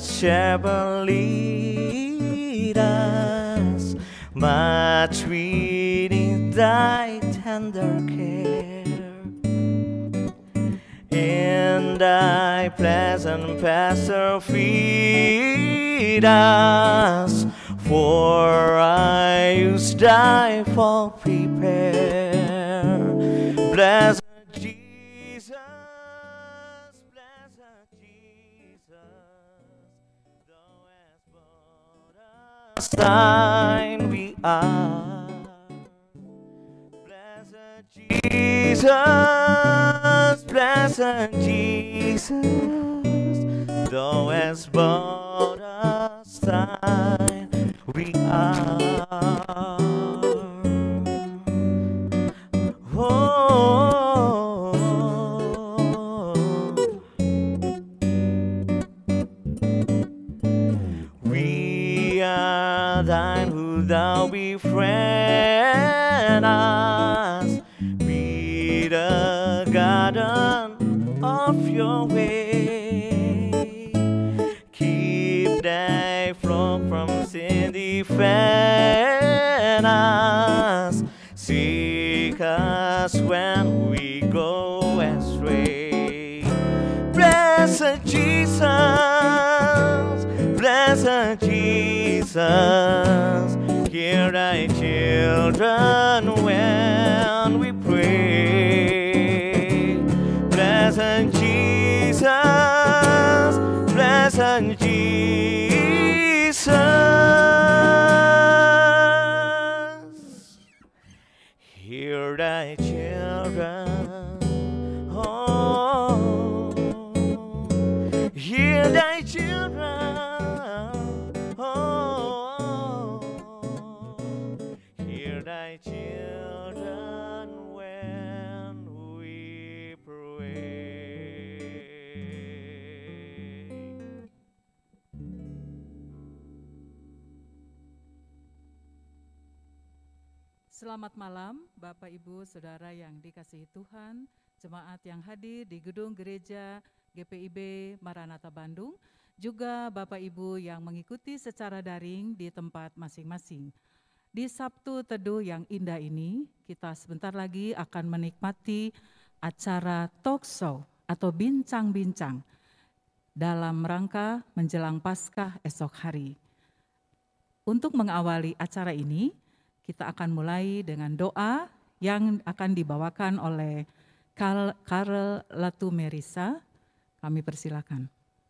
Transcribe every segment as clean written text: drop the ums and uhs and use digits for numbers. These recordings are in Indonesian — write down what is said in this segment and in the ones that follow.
shepherd lead us, much we need thy tender care. In thy pleasant pasture feed us, for I use thy fold prepare. Blessed Jesus, thou hast brought us thine we are. Blessed Jesus, thou hast brought us thine we are. We are thine who thou befriend us, be the garden of your way. Keep thy flock from sin, defend us, seek us when we go astray. Blessed Jesus, blessed Jesus, hear thy children when we pray. Blessed Jesus, blessed Jesus, hear thy children. Oh, hear thy children. Oh, hear thy children when we pray. Selamat malam Bapak Ibu Saudara yang dikasihi Tuhan, jemaat yang hadir di gedung gereja GPIB Maranatha Bandung, juga Bapak Ibu yang mengikuti secara daring di tempat masing-masing. Di Sabtu Teduh yang indah ini, kita sebentar lagi akan menikmati acara talk show atau bincang-bincang dalam rangka menjelang Paskah esok hari. Untuk mengawali acara ini, kita akan mulai dengan doa yang akan dibawakan oleh Karel Latumerisa. Kami persilakan.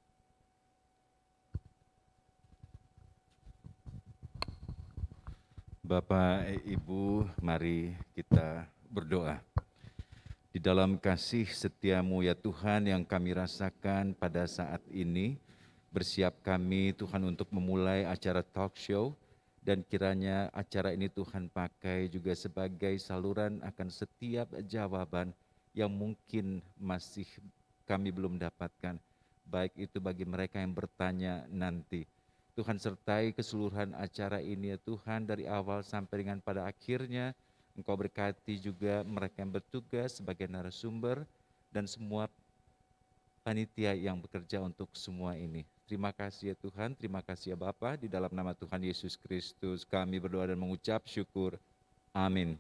Bapak, Ibu, mari kita berdoa. Di dalam kasih setiamu ya Tuhan yang kami rasakan pada saat ini, bersiap kami Tuhan untuk memulai acara talk show, dan kiranya acara ini Tuhan pakai juga sebagai saluran akan setiap jawaban yang mungkin masih kami belum dapatkan, baik itu bagi mereka yang bertanya nanti. Tuhan sertai keseluruhan acara ini ya Tuhan, dari awal sampai dengan pada akhirnya. Engkau berkati juga mereka yang bertugas sebagai narasumber dan semua panitia yang bekerja untuk semua ini. Terima kasih ya Tuhan, terima kasih ya Bapa, di dalam nama Tuhan Yesus Kristus kami berdoa dan mengucap syukur. Amin.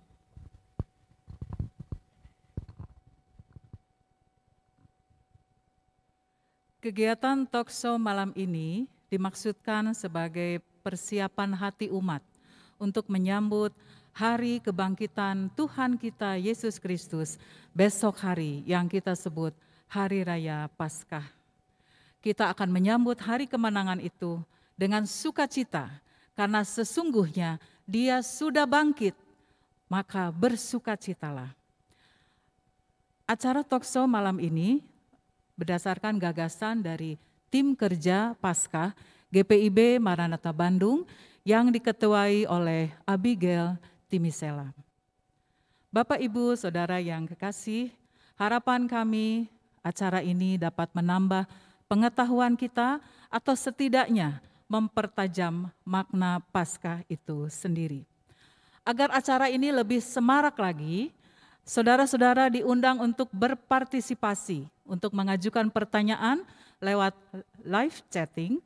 Kegiatan talk show malam ini dimaksudkan sebagai persiapan hati umat untuk menyambut hari kebangkitan Tuhan kita Yesus Kristus besok hari yang kita sebut Hari Raya Paskah. Kita akan menyambut hari kemenangan itu dengan sukacita, karena sesungguhnya Dia sudah bangkit, maka bersukacitalah. Acara talk show malam ini berdasarkan gagasan dari tim kerja Paskah GPIB Maranatha Bandung yang diketuai oleh Abigail Timisela. Bapak, Ibu, Saudara yang kekasih, harapan kami acara ini dapat menambah pengetahuan kita atau setidaknya mempertajam makna Paskah itu sendiri. Agar acara ini lebih semarak lagi, saudara-saudara diundang untuk berpartisipasi, untuk mengajukan pertanyaan lewat live chatting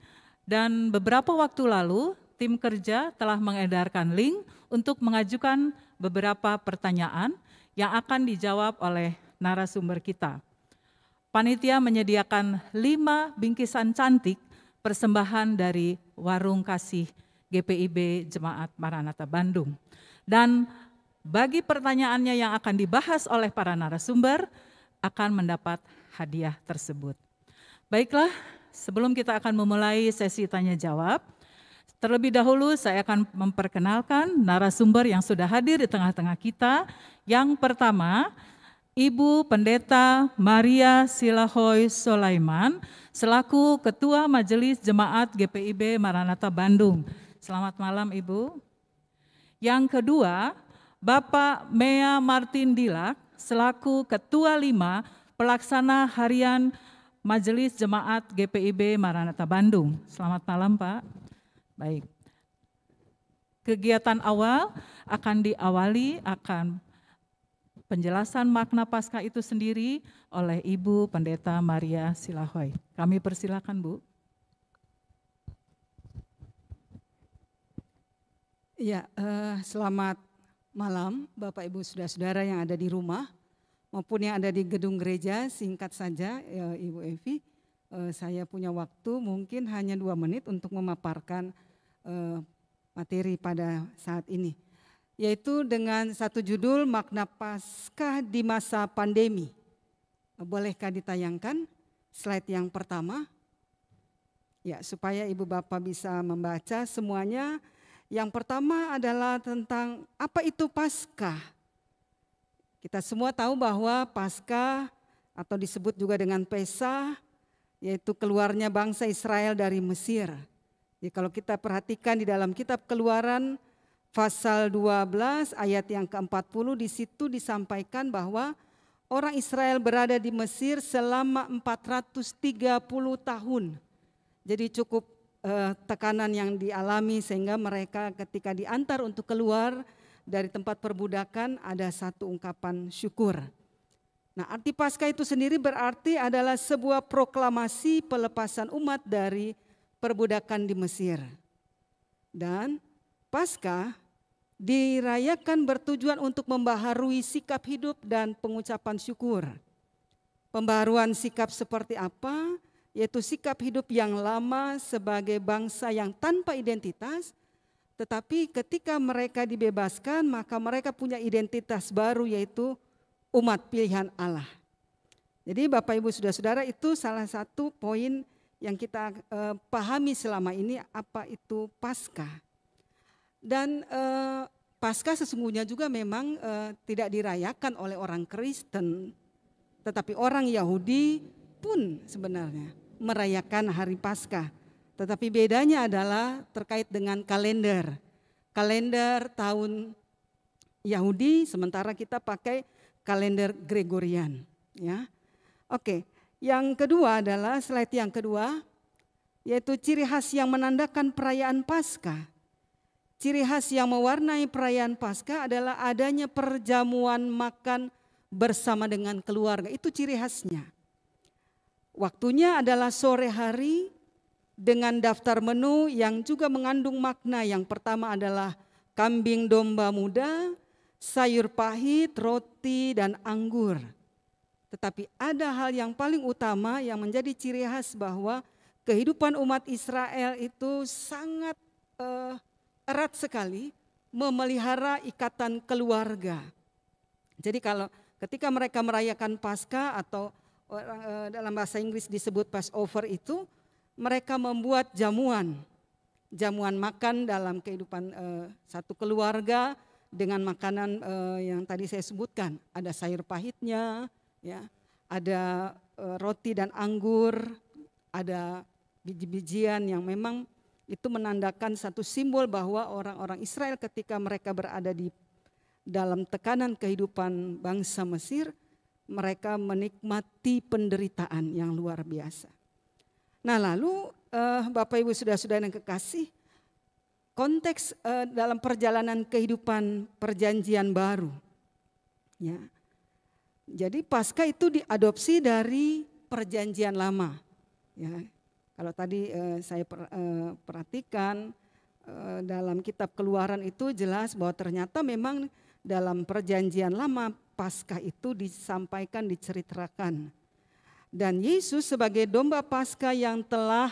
Dan beberapa waktu lalu, tim kerja telah mengedarkan link untuk mengajukan beberapa pertanyaan yang akan dijawab oleh narasumber kita. Panitia menyediakan 5 bingkisan cantik persembahan dari Warung Kasih GPIB Jemaat Maranatha Bandung. Dan bagi pertanyaannya yang akan dibahas oleh para narasumber akan mendapat hadiah tersebut. Baiklah, sebelum kita akan memulai sesi tanya jawab, terlebih dahulu saya akan memperkenalkan narasumber yang sudah hadir di tengah-tengah kita. Yang pertama, Ibu Pendeta Maria Silahoy Sulaiman selaku Ketua Majelis Jemaat GPIB Maranatha Bandung. Selamat malam Ibu. Yang kedua, Bapak Mea Martin Dilak selaku Ketua 5 Pelaksana Harian Majelis Jemaat GPIB Maranatha Bandung. Selamat malam Pak. Baik. Kegiatan awal akan diawali akan penjelasan makna Paskah itu sendiri oleh Ibu Pendeta Maria Silahoy. Kami persilakan Bu. Ya, selamat malam Bapak Ibu Saudara-saudara yang ada di rumah maupun yang ada di gedung gereja. Singkat saja Ibu Evi, saya punya waktu mungkin hanya 2 menit untuk memaparkan materi pada saat ini. Yaitu dengan satu judul makna Paskah di masa pandemi. Bolehkah ditayangkan slide yang pertama? Ya, supaya Ibu Bapak bisa membaca semuanya. Yang pertama adalah tentang apa itu Paskah. Kita semua tahu bahwa Paskah atau disebut juga dengan Pesah, yaitu keluarnya bangsa Israel dari Mesir. Jadi kalau kita perhatikan di dalam kitab Keluaran pasal 12 ayat yang ke-40, di situ disampaikan bahwa orang Israel berada di Mesir selama 430 tahun. Jadi cukup tekanan yang dialami sehingga mereka ketika diantar untuk keluar dari tempat perbudakan ada satu ungkapan syukur. Nah, arti Paskah itu sendiri berarti adalah sebuah proklamasi pelepasan umat dari perbudakan di Mesir. Dan Paskah dirayakan bertujuan untuk membaharui sikap hidup dan pengucapan syukur. Pembaharuan sikap seperti apa? Yaitu sikap hidup yang lama sebagai bangsa yang tanpa identitas, tetapi ketika mereka dibebaskan maka mereka punya identitas baru yaitu umat pilihan Allah. Jadi Bapak Ibu Saudara-saudara, itu salah satu poin yang kita pahami selama ini apa itu Paskah. Dan Paskah sesungguhnya juga memang tidak dirayakan oleh orang Kristen, tetapi orang Yahudi pun sebenarnya merayakan hari Paskah. Tetapi bedanya adalah terkait dengan kalender. Kalender tahun Yahudi sementara kita pakai kalender Gregorian, ya. Oke, yang kedua adalah slide yang kedua yaitu ciri khas yang menandakan perayaan Paskah. Ciri khas yang mewarnai perayaan Paskah adalah adanya perjamuan makan bersama dengan keluarga. Itu ciri khasnya. Waktunya adalah sore hari dengan daftar menu yang juga mengandung makna. Yang pertama adalah kambing domba muda, sayur pahit, roti, dan anggur. Tetapi ada hal yang paling utama yang menjadi ciri khas bahwa kehidupan umat Israel itu sangat erat sekali memelihara ikatan keluarga. Jadi kalau ketika mereka merayakan Paskah atau dalam bahasa Inggris disebut Passover itu, mereka membuat jamuan makan dalam kehidupan satu keluarga dengan makanan yang tadi saya sebutkan. Ada sayur pahitnya, ya, ada roti dan anggur, ada biji-bijian yang memang itu menandakan satu simbol bahwa orang-orang Israel ketika mereka berada di dalam tekanan kehidupan bangsa Mesir, mereka menikmati penderitaan yang luar biasa. Nah lalu Bapak Ibu Saudara-saudara yang kekasih, konteks dalam perjalanan kehidupan perjanjian baru. Ya. Jadi Paskah itu diadopsi dari perjanjian lama. Ya. Kalau tadi saya perhatikan dalam kitab Keluaran itu jelas bahwa ternyata memang dalam perjanjian lama Paskah itu disampaikan, diceritakan. Dan Yesus sebagai domba Paskah yang telah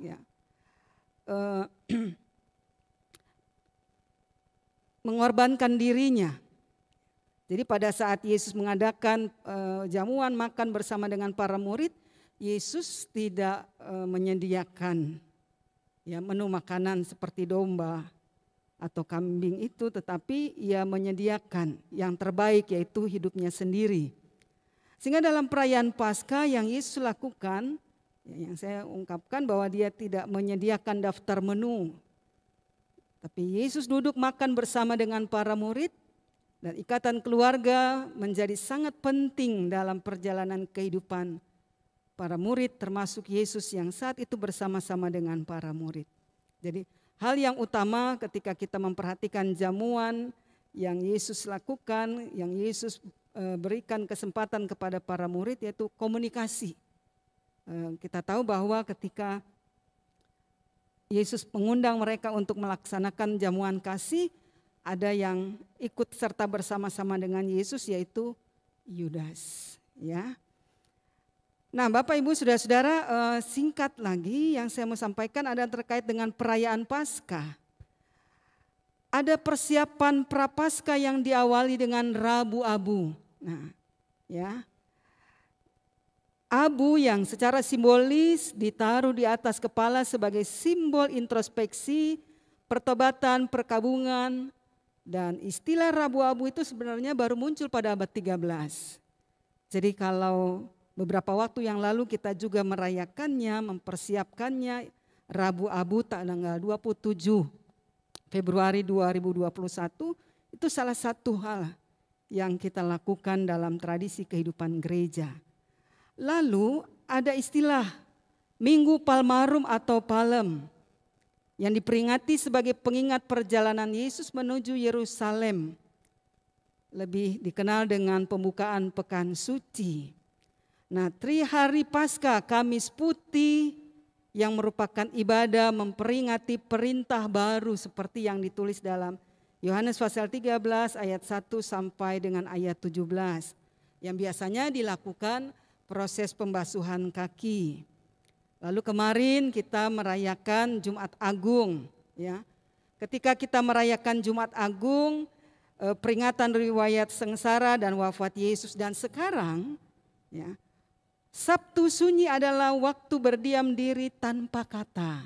mengorbankan dirinya. Jadi pada saat Yesus mengadakan jamuan makan bersama dengan para murid, Yesus tidak menyediakan menu makanan seperti domba atau kambing itu, tetapi ia menyediakan yang terbaik, yaitu hidupnya sendiri. Sehingga dalam perayaan Paskah yang Yesus lakukan, yang saya ungkapkan bahwa dia tidak menyediakan daftar menu, tapi Yesus duduk makan bersama dengan para murid, dan ikatan keluarga menjadi sangat penting dalam perjalanan kehidupan para murid, termasuk Yesus yang saat itu bersama-sama dengan para murid. Jadi hal yang utama ketika kita memperhatikan jamuan yang Yesus lakukan, yang Yesus berikan kesempatan kepada para murid, yaitu komunikasi. Kita tahu bahwa ketika Yesus mengundang mereka untuk melaksanakan jamuan kasih, ada yang ikut serta bersama-sama dengan Yesus, yaitu Yudas. Ya. Nah, Bapak Ibu Saudara-saudara, singkat lagi yang saya mau sampaikan ada terkait dengan perayaan Paskah. Ada persiapan Prapaskah yang diawali dengan Rabu Abu. Nah, ya. Abu yang secara simbolis ditaruh di atas kepala sebagai simbol introspeksi, pertobatan, perkabungan, dan istilah Rabu Abu itu sebenarnya baru muncul pada abad 13. Jadi kalau beberapa waktu yang lalu kita juga merayakannya, mempersiapkannya, Rabu Abu tanggal 27 Februari 2021, itu salah satu hal yang kita lakukan dalam tradisi kehidupan gereja. Lalu ada istilah Minggu Palmarum atau Palem yang diperingati sebagai pengingat perjalanan Yesus menuju Yerusalem. Lebih dikenal dengan pembukaan Pekan Suci. Nah, Trihari Paskah, Kamis Putih yang merupakan ibadah memperingati perintah baru seperti yang ditulis dalam Yohanes pasal 13 ayat 1 sampai dengan ayat 17. Yang biasanya dilakukan proses pembasuhan kaki. Lalu kemarin kita merayakan Jumat Agung. Ya. Ketika kita merayakan Jumat Agung, peringatan riwayat sengsara dan wafat Yesus, dan sekarang ya, Sabtu Sunyi adalah waktu berdiam diri tanpa kata.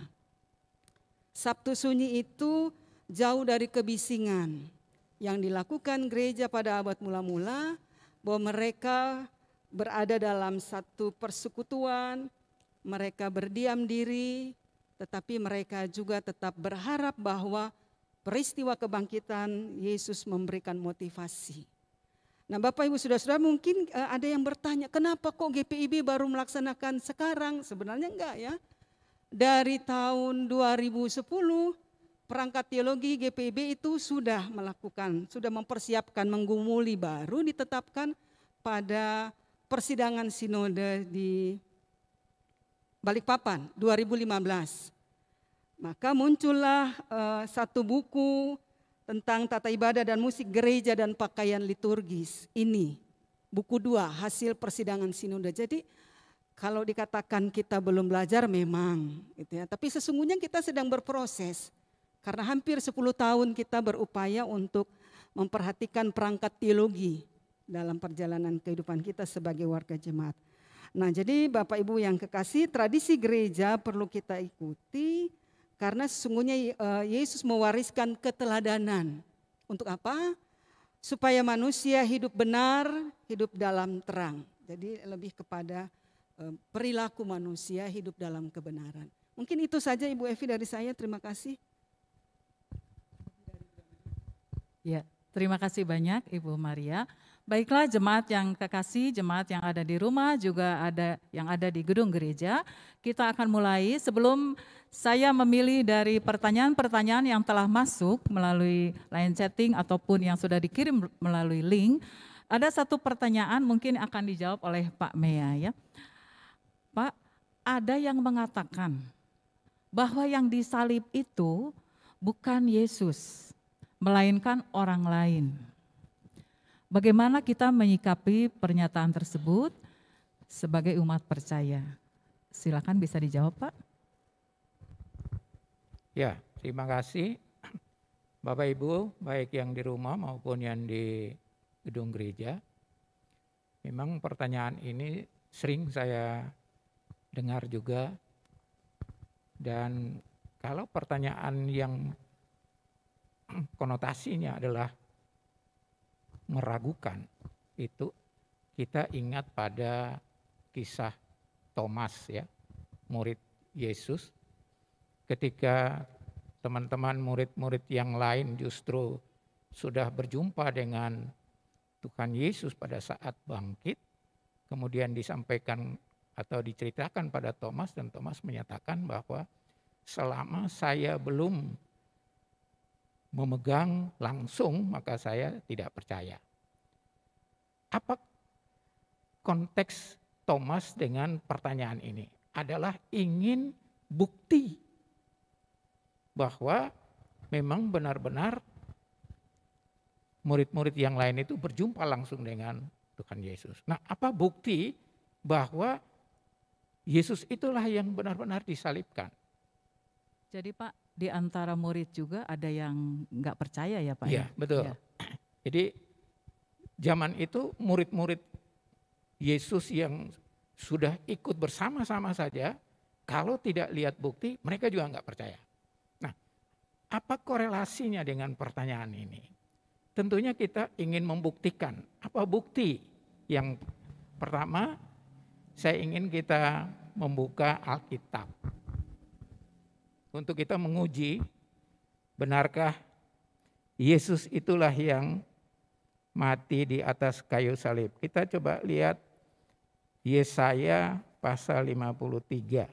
Sabtu Sunyi itu jauh dari kebisingan yang dilakukan gereja pada abad mula-mula, bahwa mereka berada dalam satu persekutuan, mereka berdiam diri, tetapi mereka juga tetap berharap bahwa peristiwa kebangkitan Yesus memberikan motivasi. Nah, Bapak Ibu Saudara-saudara, mungkin ada yang bertanya, kenapa kok GPIB baru melaksanakan sekarang? Sebenarnya enggak ya. Dari tahun 2010 perangkat teologi GPIB itu sudah melakukan, sudah mempersiapkan, menggumuli, baru ditetapkan pada persidangan sinode di Balikpapan 2015. Maka muncullah satu buku tentang tata ibadah dan musik gereja dan pakaian liturgis. Ini buku 2 hasil persidangan sinode. Jadi kalau dikatakan kita belum belajar memang gitu ya, tapi sesungguhnya kita sedang berproses. Karena hampir 10 tahun kita berupaya untuk memperhatikan perangkat teologi dalam perjalanan kehidupan kita sebagai warga jemaat. Nah, jadi Bapak Ibu yang kekasih, tradisi gereja perlu kita ikuti. Karena sesungguhnya Yesus mewariskan keteladanan. Untuk apa? Supaya manusia hidup benar, hidup dalam terang. Jadi lebih kepada perilaku manusia hidup dalam kebenaran. Mungkin itu saja Ibu Evi dari saya, terima kasih. Ya, terima kasih banyak Ibu Maria. Baiklah jemaat yang kekasih, jemaat yang ada di rumah, juga ada yang ada di gedung gereja. Kita akan mulai. Sebelum saya memilih dari pertanyaan-pertanyaan yang telah masuk melalui line chatting ataupun yang sudah dikirim melalui link, ada satu pertanyaan mungkin akan dijawab oleh Pak Mea ya. Pak, ada yang mengatakan bahwa yang disalib itu bukan Yesus, melainkan orang lain. Bagaimana kita menyikapi pernyataan tersebut sebagai umat percaya? Silakan bisa dijawab, Pak. Ya, terima kasih Bapak Ibu, baik yang di rumah maupun yang di gedung gereja. Memang pertanyaan ini sering saya dengar juga. Dan kalau pertanyaan yang konotasinya adalah meragukan, itu kita ingat pada kisah Thomas ya, murid Yesus, ketika teman-teman murid-murid yang lain justru sudah berjumpa dengan Tuhan Yesus pada saat bangkit, kemudian disampaikan atau diceritakan pada Thomas, dan Thomas menyatakan bahwa selama saya belum memegang langsung maka saya tidak percaya. Apa konteks Thomas dengan pertanyaan ini? Adalah ingin bukti bahwa memang benar-benar murid-murid yang lain itu berjumpa langsung dengan Tuhan Yesus. Nah, apa bukti bahwa Yesus itulah yang benar-benar disalibkan? Jadi Pak, di antara murid juga ada yang nggak percaya ya Pak? Iya, betul. Ya. Jadi zaman itu murid-murid Yesus yang sudah ikut bersama-sama saja, kalau tidak lihat bukti, mereka juga nggak percaya. Nah, apa korelasinya dengan pertanyaan ini? Tentunya kita ingin membuktikan. Apa bukti? Yang pertama, saya ingin kita membuka Alkitab. Untuk kita menguji, benarkah Yesus itulah yang mati di atas kayu salib. Kita coba lihat Yesaya pasal 53.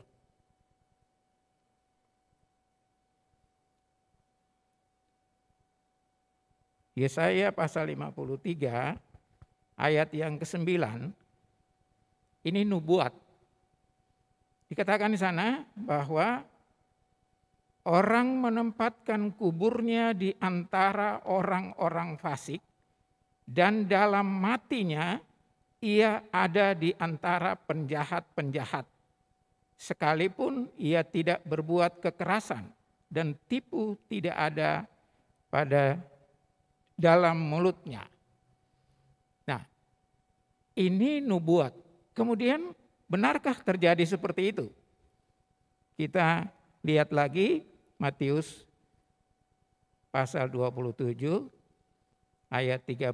Yesaya pasal 53 ayat yang ke-9, ini nubuat. Dikatakan di sana bahwa orang menempatkan kuburnya di antara orang-orang fasik, dan dalam matinya ia ada di antara penjahat-penjahat. Sekalipun ia tidak berbuat kekerasan dan tipu tidak ada pada dalam mulutnya. Nah, ini nubuat. Kemudian benarkah terjadi seperti itu? Kita lihat lagi Matius pasal 27 ayat 38.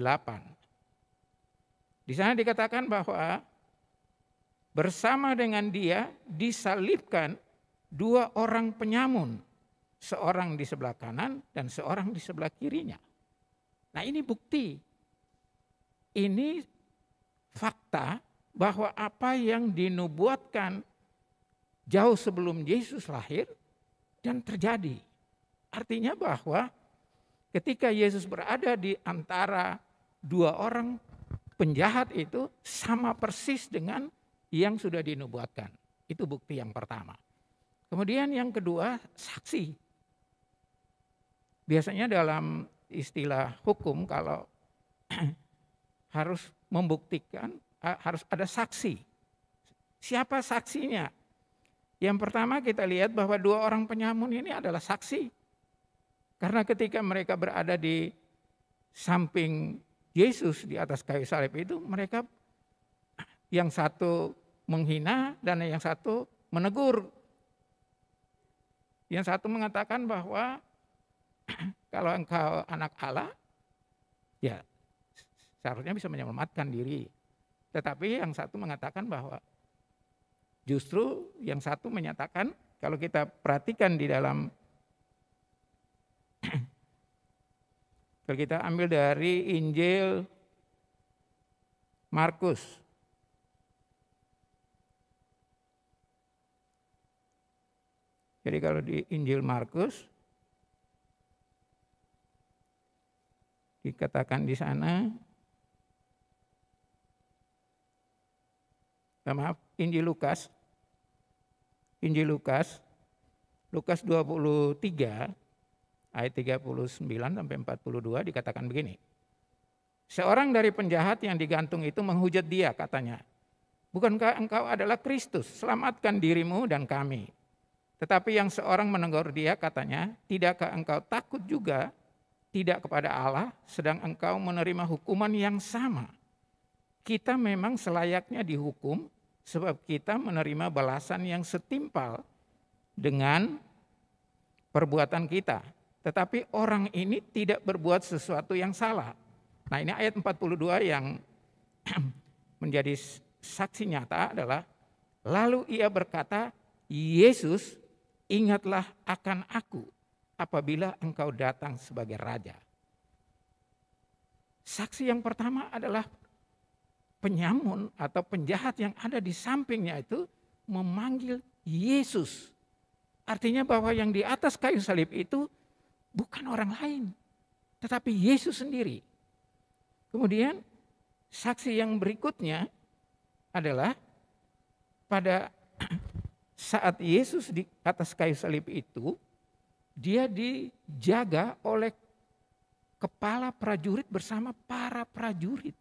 Di sana dikatakan bahwa bersama dengan dia disalibkan dua orang penyamun, seorang di sebelah kanan dan seorang di sebelah kirinya. Nah, ini bukti, ini fakta bahwa apa yang dinubuatkan jauh sebelum Yesus lahir dan terjadi. Artinya bahwa ketika Yesus berada di antara dua orang penjahat itu sama persis dengan yang sudah dinubuatkan. Itu bukti yang pertama. Kemudian yang kedua, saksi. Biasanya dalam istilah hukum kalau harus membuktikan, harus ada saksi. Siapa saksinya? Yang pertama kita lihat bahwa dua orang penyamun ini adalah saksi. Karena ketika mereka berada di samping Yesus di atas kayu salib itu, mereka yang satu menghina dan yang satu menegur. Yang satu mengatakan bahwa kalau engkau anak Allah, ya seharusnya bisa menyelamatkan diri. Tetapi yang satu mengatakan bahwa justru yang satu menyatakan, kalau kita perhatikan di dalam, kalau kita ambil dari Injil Markus. Jadi kalau di Injil Markus dikatakan di sana, maaf, Injil Lukas Injil Lukas 23 ayat 39 sampai 42 dikatakan begini. Seorang dari penjahat yang digantung itu menghujat dia, katanya, "Bukankah engkau adalah Kristus? Selamatkan dirimu dan kami." Tetapi yang seorang menegur dia, katanya, "Tidakkah engkau takut juga tidak kepada Allah, sedang engkau menerima hukuman yang sama? Kita memang selayaknya dihukum, sebab kita menerima balasan yang setimpal dengan perbuatan kita. Tetapi orang ini tidak berbuat sesuatu yang salah." Nah, ini ayat 42 yang menjadi saksi nyata adalah, lalu ia berkata, "Yesus, ingatlah akan aku apabila engkau datang sebagai raja." Saksi yang pertama adalah penyamun atau penjahat yang ada di sampingnya itu memanggil Yesus. Artinya bahwa yang di atas kayu salib itu bukan orang lain, tetapi Yesus sendiri. Kemudian saksi yang berikutnya adalah pada saat Yesus di atas kayu salib itu, dia dijaga oleh kepala prajurit bersama para prajurit.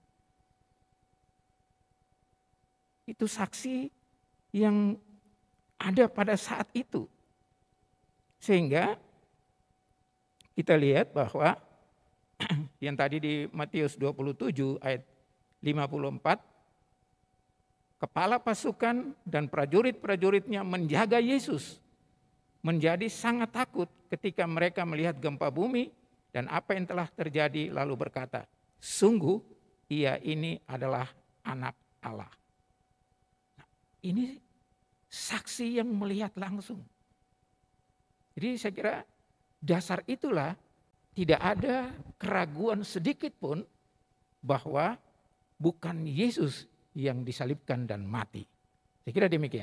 Itu saksi yang ada pada saat itu. Sehingga kita lihat bahwa yang tadi di Matius 27 ayat 54, kepala pasukan dan prajurit-prajuritnya menjaga Yesus, menjadi sangat takut ketika mereka melihat gempa bumi dan apa yang telah terjadi, lalu berkata, "Sungguh ia ini adalah anak Allah." Nah, ini saksi yang melihat langsung. Jadi saya kira dasar itulah tidak ada keraguan sedikit pun bahwa bukan Yesus yang disalibkan dan mati. Saya kira demikian.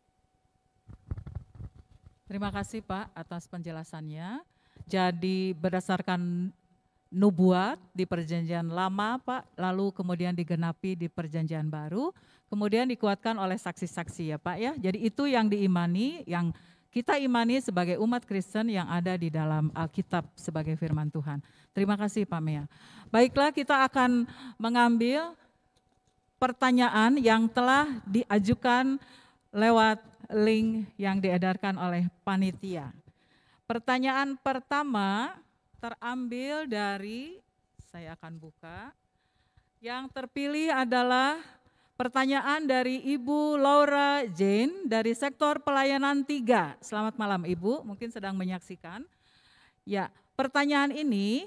Terima kasih Pak atas penjelasannya. Jadi berdasarkan nubuat di perjanjian lama Pak, lalu kemudian digenapi di perjanjian baru, kemudian dikuatkan oleh saksi-saksi ya Pak ya. Jadi itu yang diimani, yang kita imani sebagai umat Kristen yang ada di dalam Alkitab sebagai firman Tuhan. Terima kasih Pak Mea. Baiklah, kita akan mengambil pertanyaan yang telah diajukan lewat link yang diedarkan oleh panitia. Pertanyaan pertama terambil dari, saya akan buka, yang terpilih adalah pertanyaan dari Ibu Laura Jane dari sektor pelayanan 3. Selamat malam Ibu, mungkin sedang menyaksikan. Ya, pertanyaan ini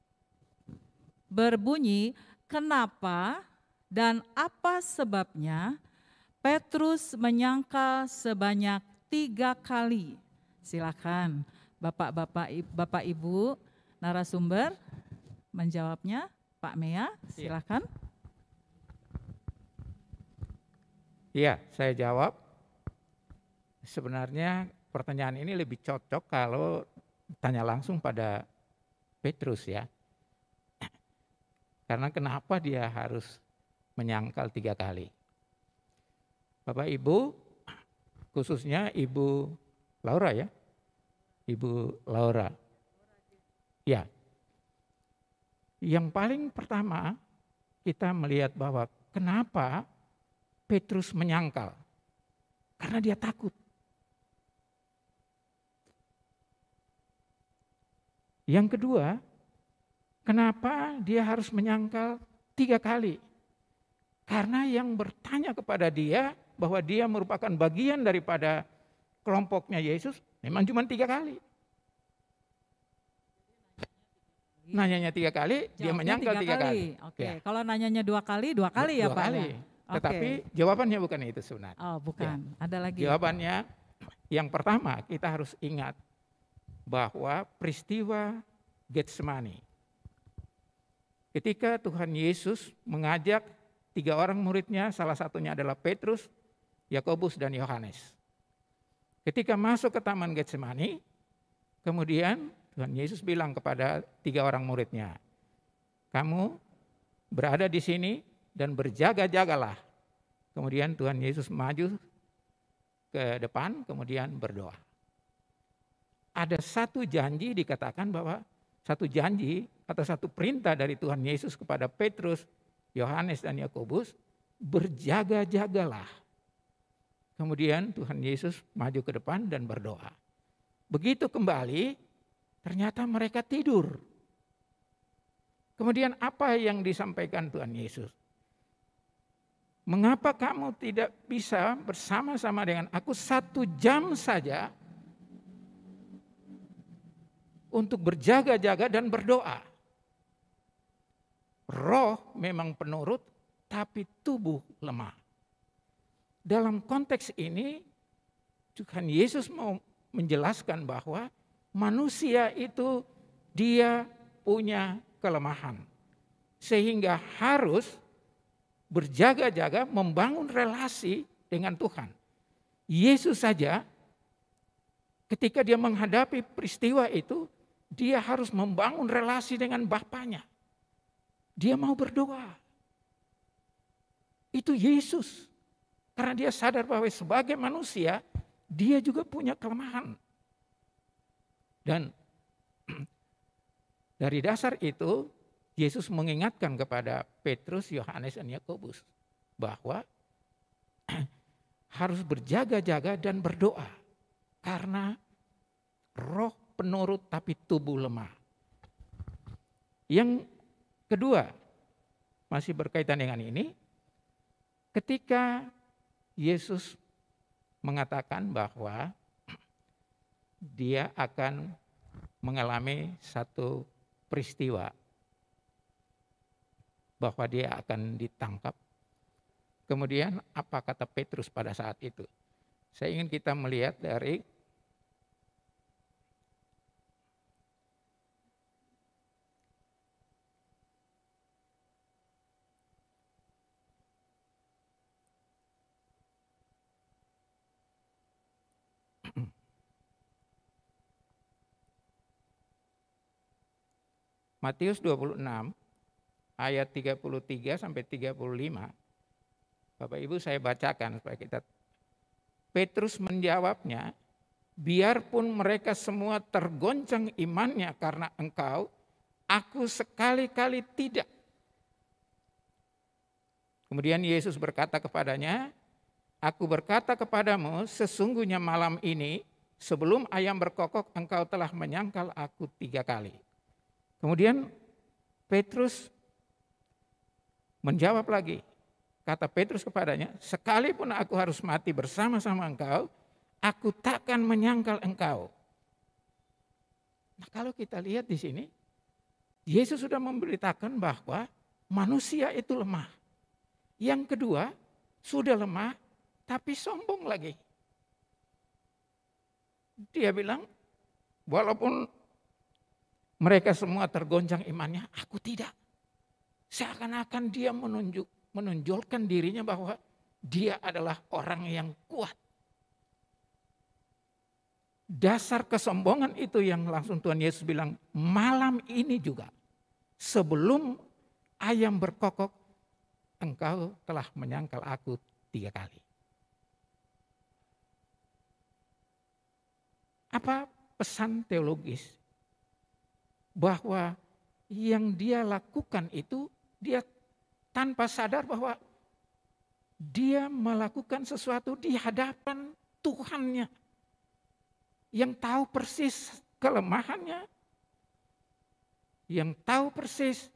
berbunyi, kenapa dan apa sebabnya Petrus menyangkal sebanyak 3 kali? Silakan Bapak Ibu narasumber menjawabnya. Pak Mea, silakan. Iya, saya jawab. Sebenarnya pertanyaan ini lebih cocok kalau tanya langsung pada Petrus ya. Karena kenapa dia harus menyangkal 3 kali? Bapak Ibu, khususnya Ibu Laura ya. Ibu Laura. Ya. Yang paling pertama kita melihat bahwa kenapa Petrus menyangkal? Karena dia takut. Yang kedua, kenapa dia harus menyangkal 3 kali? Karena yang bertanya kepada dia bahwa dia merupakan bagian daripada kelompoknya Yesus, memang cuma 3 kali. Nanyanya 3 kali, dia menyangkal 3 kali. Oke, Ya. kalau nanyanya 2 kali, 2 kali ya 2 Pak? kali. Ya? Tetapi Oke. jawabannya bukan itu sebenarnya. Oh bukan, ada lagi. Jawabannya yang pertama kita harus ingat bahwa peristiwa Getsemani. Ketika Tuhan Yesus mengajak 3 orang muridnya, salah satunya adalah Petrus, Yakobus dan Yohanes. Ketika masuk ke taman Getsemani, kemudian Tuhan Yesus bilang kepada 3 orang muridnya, "Kamu berada di sini dan berjaga-jagalah." Kemudian Tuhan Yesus maju ke depan kemudian berdoa. Ada satu janji dikatakan bahwa satu janji atau satu perintah dari Tuhan Yesus kepada Petrus, Yohanes dan Yakobus, berjaga-jagalah. Kemudian Tuhan Yesus maju ke depan dan berdoa. Begitu kembali, ternyata mereka tidur. Kemudian apa yang disampaikan Tuhan Yesus? Mengapa kamu tidak bisa bersama-sama dengan aku 1 jam saja untuk berjaga-jaga dan berdoa? Roh memang penurut, tapi tubuh lemah. Dalam konteks ini, Tuhan Yesus mau menjelaskan bahwa manusia itu dia punya kelemahan. Sehingga harus berjaga-jaga membangun relasi dengan Tuhan. Yesus saja ketika dia menghadapi peristiwa itu, dia harus membangun relasi dengan Bapaknya. Dia mau berdoa. Itu Yesus. Karena dia sadar bahwa sebagai manusia, dia juga punya kelemahan. Dan dari dasar itu, Yesus mengingatkan kepada Petrus, Yohanes, dan Yakobus bahwa harus berjaga-jaga dan berdoa. Karena roh penurut tapi tubuh lemah. Yang kedua, masih berkaitan dengan ini, ketika Yesus mengatakan bahwa dia akan mengalami satu peristiwa, bahwa dia akan ditangkap. Kemudian apa kata Petrus pada saat itu? Saya ingin kita melihat dari Matius 26 ayat 33 sampai 35. Bapak Ibu saya bacakan supaya kita. Petrus menjawabnya, biarpun mereka semua tergoncang imannya karena engkau, aku sekali-kali tidak. Kemudian Yesus berkata kepadanya, aku berkata kepadamu, sesungguhnya malam ini sebelum ayam berkokok engkau telah menyangkal aku 3 kali. Kemudian Petrus menjawab lagi. Kata Petrus kepadanya, sekalipun aku harus mati bersama-sama engkau, aku takkan menyangkal engkau. Nah, kalau kita lihat di sini, Yesus sudah memberitakan bahwa manusia itu lemah. Yang kedua, sudah lemah tapi sombong lagi. Dia bilang, walaupun mereka semua tergoncang imannya, aku tidak. Seakan-akan dia menonjolkan dirinya bahwa dia adalah orang yang kuat. Dasar kesombongan itu yang langsung Tuhan Yesus bilang, malam ini juga sebelum ayam berkokok, engkau telah menyangkal aku 3 kali. Apa pesan teologis? Bahwa yang dia lakukan itu, dia tanpa sadar bahwa dia melakukan sesuatu di hadapan Tuhannya. Yang tahu persis kelemahannya, yang tahu persis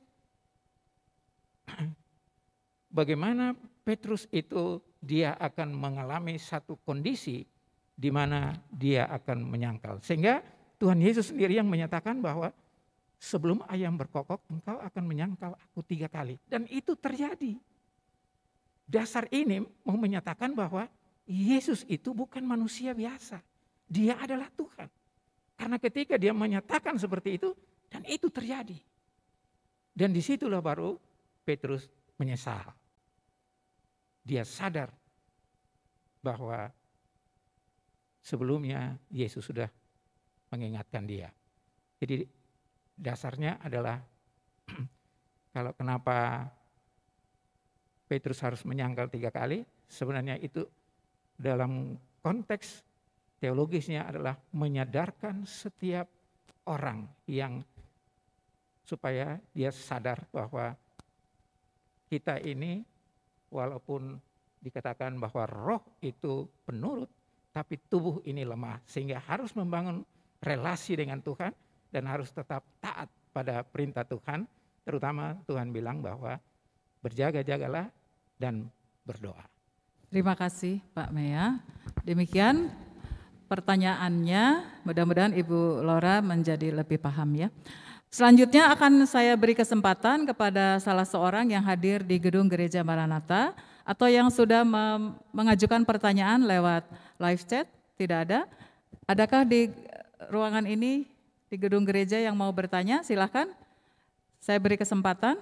bagaimana Petrus itu dia akan mengalami satu kondisi di mana dia akan menyangkal. Sehingga Tuhan Yesus sendiri yang menyatakan bahwa sebelum ayam berkokok, engkau akan menyangkal aku 3 kali. Dan itu terjadi. Dasar ini mau menyatakan bahwa Yesus itu bukan manusia biasa. Dia adalah Tuhan. Karena ketika dia menyatakan seperti itu, dan itu terjadi. Dan disitulah baru Petrus menyesal. Dia sadar bahwa sebelumnya Yesus sudah mengingatkan dia. Jadi dasarnya adalah kalau kenapa Petrus harus menyangkal 3 kali, sebenarnya itu dalam konteks teologisnya adalah menyadarkan setiap orang yang supaya dia sadar bahwa kita ini walaupun dikatakan bahwa roh itu penurut, tapi tubuh ini lemah. Sehingga harus membangun relasi dengan Tuhan dan harus tetap taat pada perintah Tuhan. Terutama Tuhan bilang bahwa berjaga-jagalah dan berdoa. Terima kasih Pak Mea. Demikian pertanyaannya, mudah-mudahan Ibu Laura menjadi lebih paham ya. Selanjutnya akan saya beri kesempatan kepada salah seorang yang hadir di gedung Gereja Maranatha atau yang sudah mengajukan pertanyaan lewat live chat. Tidak ada? Adakah di ruangan ini di gedung gereja yang mau bertanya? Silakan. Saya beri kesempatan.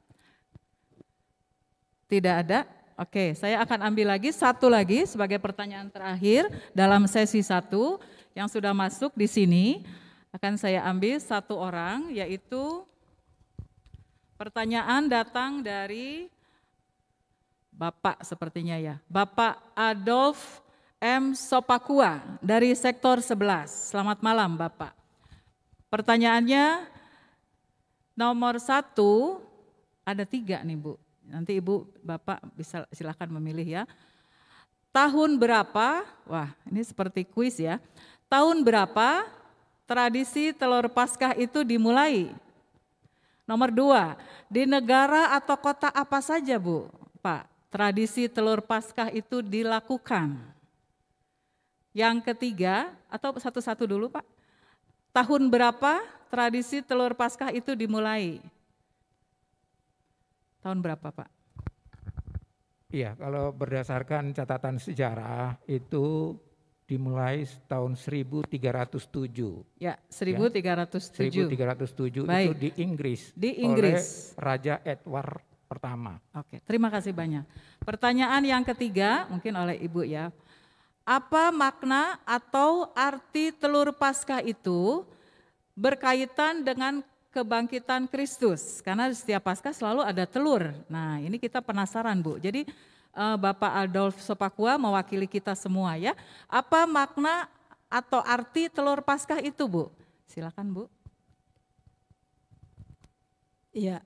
Tidak ada? Oke, saya akan ambil lagi satu lagi sebagai pertanyaan terakhir dalam sesi 1 yang sudah masuk di sini. Akan saya ambil satu orang, yaitu pertanyaan datang dari Bapak sepertinya ya. Bapak Adolf M. Sopakua dari sektor 11. Selamat malam Bapak. Pertanyaannya nomor 1, ada 3 nih Bu. Nanti Ibu Bapak bisa silakan memilih ya. Tahun berapa, wah ini seperti kuis ya. Tahun berapa tradisi telur Paskah itu dimulai? Nomor 2, di negara atau kota apa saja Bu, Pak, tradisi telur Paskah itu dilakukan? Yang ketiga, atau satu-satu dulu Pak, tahun berapa tradisi telur Paskah itu dimulai? Tahun berapa Pak? Iya, kalau berdasarkan catatan sejarah itu dimulai tahun 1307. Ya, 1307. 1307 Baik. itu di Inggris. Di Inggris. Oleh Raja Edward pertama. Oke, terima kasih banyak. Pertanyaan yang ketiga mungkin oleh Ibu ya. Apa makna atau arti telur Paskah itu berkaitan dengan kebangkitan Kristus? Karena setiap Paskah selalu ada telur. Nah, ini kita penasaran Bu. Jadi Bapak Adolf Sopakua mewakili kita semua ya. Apa makna atau arti telur Paskah itu Bu? Silakan Bu. Iya,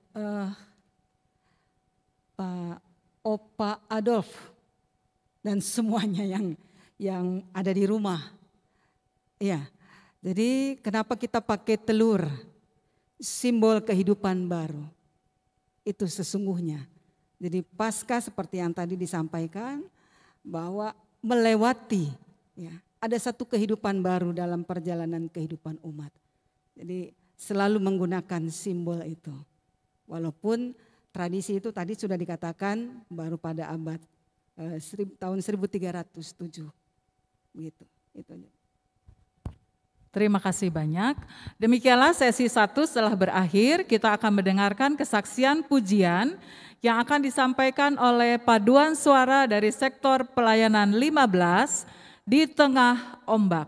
Pak Opa Adolf dan semuanya yang ada di rumah. Iya, jadi kenapa kita pakai telur? Simbol kehidupan baru. Itu sesungguhnya. Jadi Paskah seperti yang tadi disampaikan bahwa melewati ya, ada satu kehidupan baru dalam perjalanan kehidupan umat. Jadi selalu menggunakan simbol itu. Walaupun tradisi itu tadi sudah dikatakan baru pada abad tahun 1307. Gitu. Itu. Terima kasih banyak. Demikianlah sesi 1 setelah berakhir, kita akan mendengarkan kesaksian pujian yang akan disampaikan oleh paduan suara dari sektor pelayanan 15 di tengah ombak.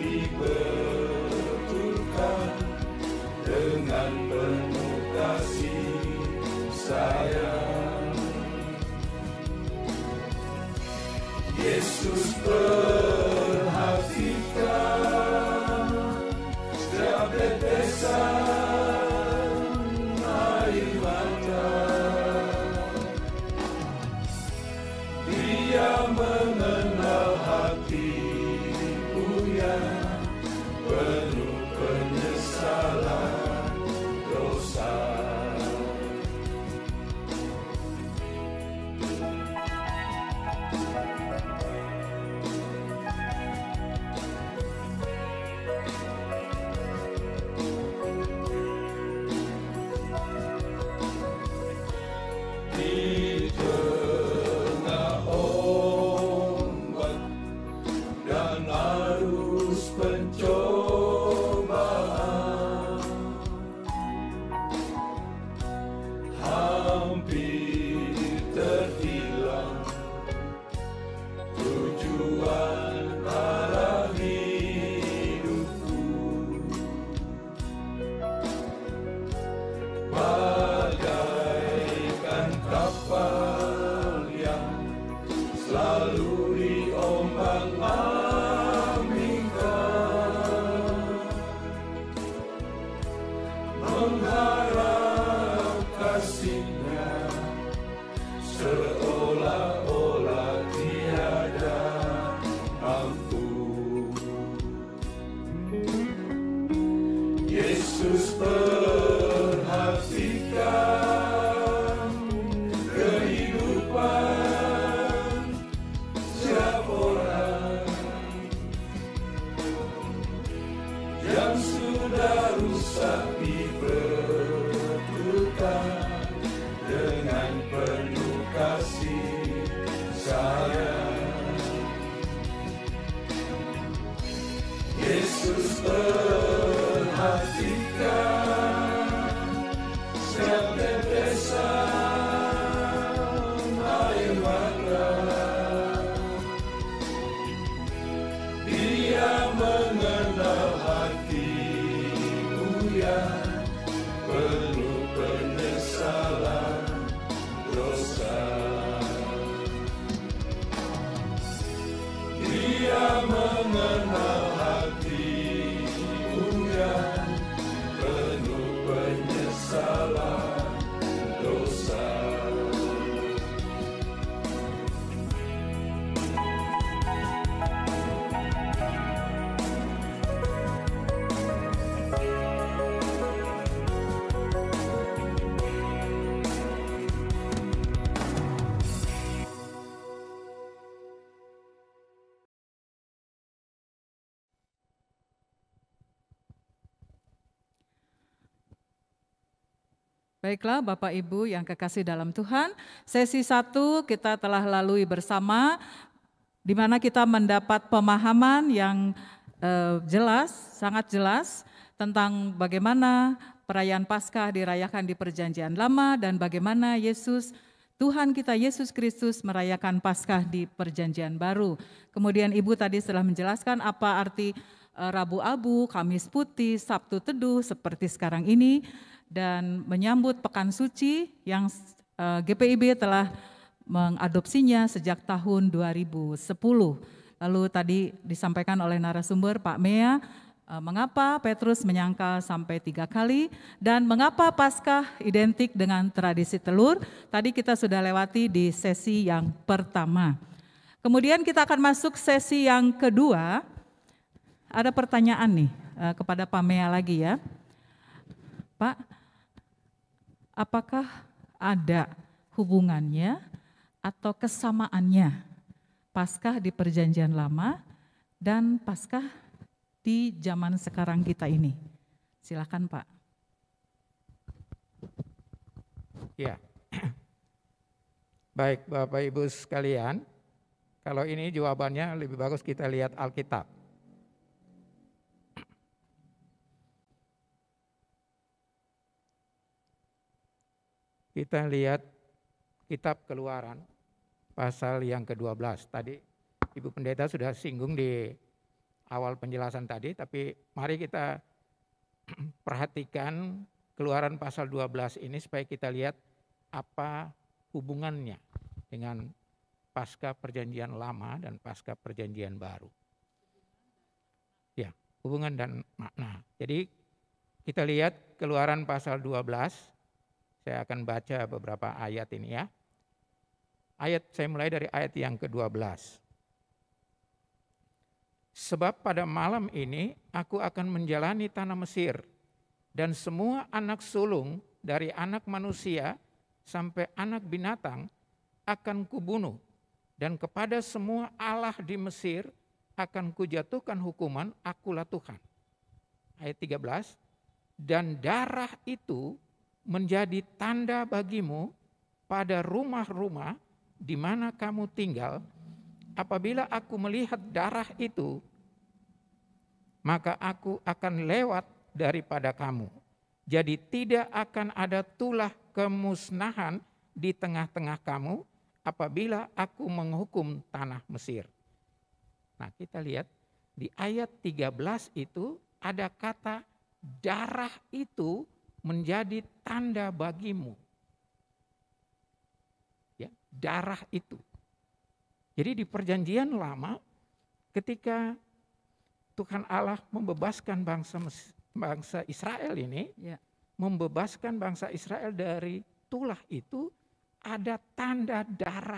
dibetulkan dengan penuh kasih sayang. Yesus perhatikan setiap tetesan air mata. Dia mengenal hatiku yang penuh penyesalan dosa. Di tengah ombak dan arus pencobaan, hampir terhilang tujuan arah hidupku. Bagaikan kapal yang selalu diombang-ambingkan, mengharap kasih-Nya seolah-olah tiada mampu. Yesus perhatikan kehidupan setiap orang yang sudah rusak dibetulkan dengan penuh kasih sayang. Yesus perhatikan setiap tetesan air mata. Dia mengenal hatiku yang penuh penyesalan dosa. Dia mengenal hatiku yang penuh penyesalan dosa. Baiklah Bapak Ibu yang kekasih dalam Tuhan, sesi 1 kita telah lalui bersama, di mana kita mendapat pemahaman yang jelas, sangat jelas tentang bagaimana perayaan Paskah dirayakan di Perjanjian Lama dan bagaimana Yesus, Tuhan kita Yesus Kristus merayakan Paskah di Perjanjian Baru. Kemudian Ibu tadi telah menjelaskan apa arti Rabu Abu, Kamis Putih, Sabtu Teduh seperti sekarang ini, dan menyambut Pekan Suci yang GPIB telah mengadopsinya sejak tahun 2010. Lalu tadi disampaikan oleh narasumber Pak Mea, mengapa Petrus menyangkal sampai 3 kali, dan mengapa Paskah identik dengan tradisi telur. Tadi kita sudah lewati di sesi yang pertama. Kemudian kita akan masuk sesi yang kedua. Ada pertanyaan nih kepada Pak Mea lagi ya. Pak, apakah ada hubungannya atau kesamaannya Paskah di Perjanjian Lama dan Paskah di zaman sekarang kita ini? Silakan Pak. Ya, baik Bapak Ibu sekalian, kalau ini jawabannya lebih bagus kita lihat Alkitab. Kita lihat kitab Keluaran pasal yang ke-12. Tadi Ibu Pendeta sudah singgung di awal penjelasan tadi, tapi mari kita perhatikan Keluaran pasal 12 ini supaya kita lihat apa hubungannya dengan pasca perjanjian lama dan pasca perjanjian baru. Ya, hubungan dan makna. Jadi kita lihat Keluaran pasal 12, saya akan baca beberapa ayat ini ya. Saya mulai dari ayat yang ke-12. Sebab pada malam ini aku akan menjalani tanah Mesir, dan semua anak sulung dari anak manusia sampai anak binatang akan kubunuh, dan kepada semua allah di Mesir akan kujatuhkan hukuman, akulah Tuhan. Ayat 13, dan darah itu menjadi tanda bagimu pada rumah-rumah di mana kamu tinggal. Apabila aku melihat darah itu, maka aku akan lewat daripada kamu. Jadi tidak akan ada tulah kemusnahan di tengah-tengah kamu apabila aku menghukum tanah Mesir. Nah, kita lihat di ayat 13 itu ada kata darah itu menjadi tanda bagimu. Ya, darah itu. Jadi di perjanjian lama ketika Tuhan Allah membebaskan bangsa Israel ini, membebaskan bangsa Israel dari tulah itu, ada tanda darah.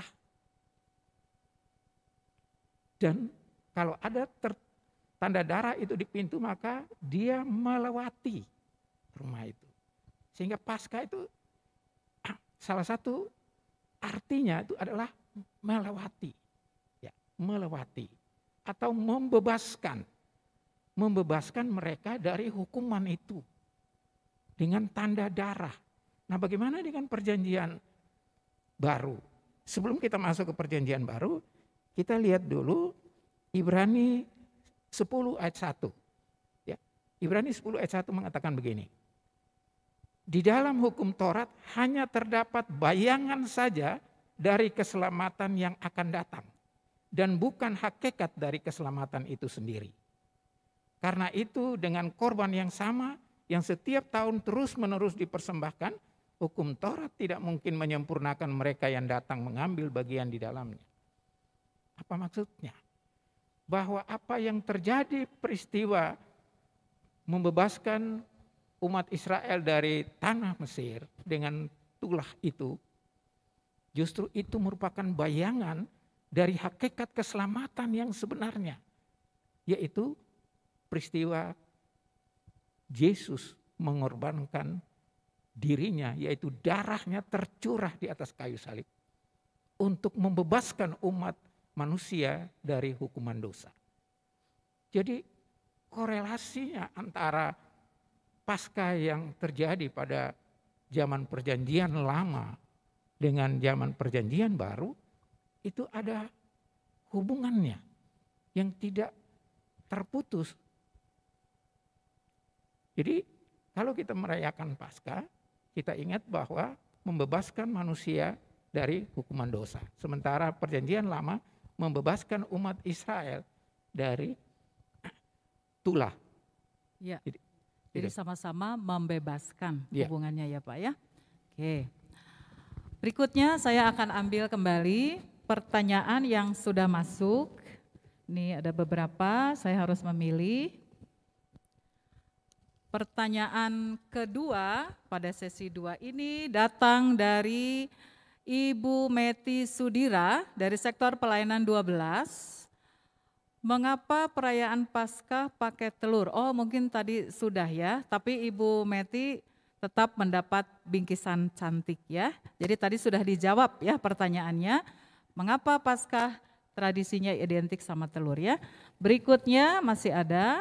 Dan kalau ada tanda darah itu di pintu, maka dia melewati rumah itu. Sehingga Paskah itu salah satu artinya itu adalah melewati. Ya, melewati atau membebaskan mereka dari hukuman itu dengan tanda darah. Nah, bagaimana dengan perjanjian baru? Sebelum kita masuk ke perjanjian baru, kita lihat dulu Ibrani 10 ayat 1. Ya, Ibrani 10 ayat 1 mengatakan begini. Di dalam hukum Taurat hanya terdapat bayangan saja dari keselamatan yang akan datang, dan bukan hakikat dari keselamatan itu sendiri. Karena itu dengan korban yang sama yang setiap tahun terus-menerus dipersembahkan, hukum Taurat tidak mungkin menyempurnakan mereka yang datang mengambil bagian di dalamnya. Apa maksudnya? Bahwa apa yang terjadi peristiwa membebaskan umat Israel dari tanah Mesir dengan tulah itu, justru itu merupakan bayangan dari hakikat keselamatan yang sebenarnya, yaitu peristiwa Yesus mengorbankan dirinya, yaitu darahnya tercurah di atas kayu salib untuk membebaskan umat manusia dari hukuman dosa. Jadi korelasinya antara Paskah yang terjadi pada zaman perjanjian lama dengan zaman perjanjian baru itu ada hubungannya yang tidak terputus. Jadi kalau kita merayakan Paskah, kita ingat bahwa membebaskan manusia dari hukuman dosa. Sementara perjanjian lama membebaskan umat Israel dari tulah. Ya. Jadi sama-sama membebaskan hubungannya ya Pak ya. Oke. Berikutnya saya akan ambil kembali pertanyaan yang sudah masuk. Ini ada beberapa, saya harus memilih. Pertanyaan kedua pada sesi 2 ini datang dari Ibu Meti Sudira dari sektor pelayanan 12. Mengapa perayaan Paskah pakai telur? Oh, mungkin tadi sudah ya, tapi Ibu Meti tetap mendapat bingkisan cantik ya. Jadi tadi sudah dijawab ya pertanyaannya. Mengapa Paskah tradisinya identik sama telur ya? Berikutnya masih ada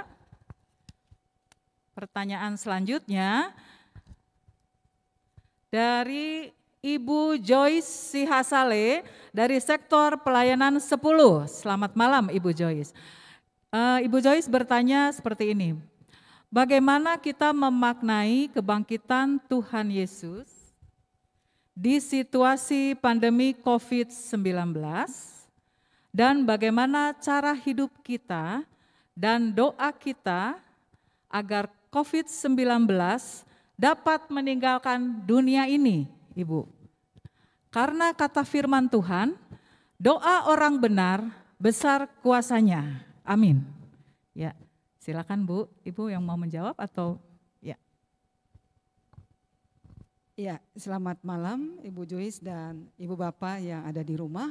pertanyaan selanjutnya dari Ibu Joyce Sihasale dari sektor pelayanan 10. Selamat malam Ibu Joyce. Ibu Joyce bertanya seperti ini. Bagaimana kita memaknai kebangkitan Tuhan Yesus di situasi pandemi COVID-19 dan bagaimana cara hidup kita dan doa kita agar COVID-19 dapat meninggalkan dunia ini, Ibu. Karena kata firman Tuhan, doa orang benar besar kuasanya. Amin. Ya, silakan Bu, Ibu yang mau menjawab atau ya. Ya, selamat malam Ibu Joyce dan Ibu Bapak yang ada di rumah.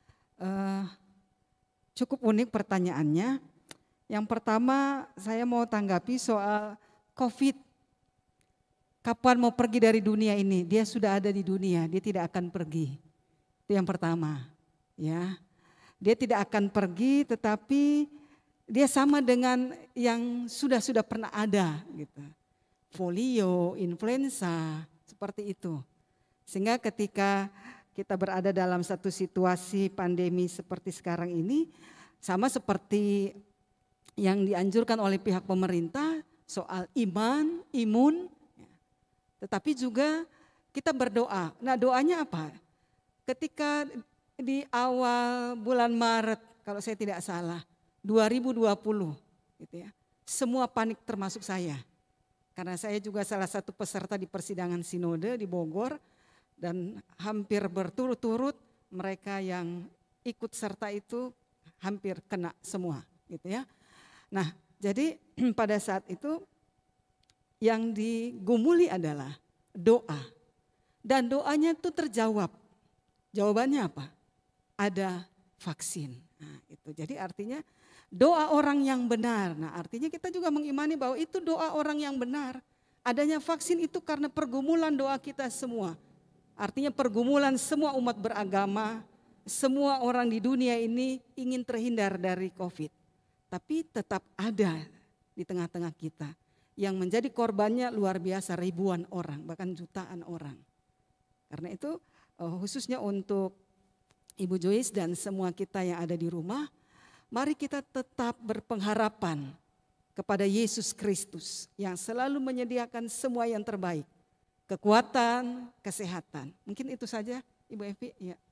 Cukup unik pertanyaannya. Yang pertama saya mau tanggapi soal COVID. Kapan mau pergi dari dunia ini? Dia sudah ada di dunia, dia tidak akan pergi. Itu yang pertama. Ya, dia tidak akan pergi, tetapi dia sama dengan yang sudah pernah ada, gitu. Polio, influenza, seperti itu. Sehingga ketika kita berada dalam satu situasi pandemi seperti sekarang ini, sama seperti yang dianjurkan oleh pihak pemerintah soal iman, imun, tetapi juga kita berdoa. Nah, doanya apa? Ketika di awal bulan Maret, kalau saya tidak salah, 2020, gitu ya, semua panik termasuk saya. Karena saya juga salah satu peserta di persidangan sinode di Bogor, dan hampir berturut-turut mereka yang ikut serta itu hampir kena semua, gitu ya. Nah, jadi pada saat itu yang digumuli adalah doa. Dan doanya itu terjawab. Jawabannya apa? Ada vaksin. Nah, itu. Jadi artinya doa orang yang benar. Nah, artinya kita juga mengimani bahwa itu doa orang yang benar. Adanya vaksin itu karena pergumulan doa kita semua. Artinya pergumulan semua umat beragama, semua orang di dunia ini ingin terhindar dari COVID. Tapi tetap ada di tengah-tengah kita. Yang menjadi korbannya luar biasa, ribuan orang, bahkan jutaan orang. Karena itu khususnya untuk Ibu Joyce dan semua kita yang ada di rumah, mari kita tetap berpengharapan kepada Yesus Kristus yang selalu menyediakan semua yang terbaik. Kekuatan, kesehatan. Mungkin itu saja Ibu Evi. Ya.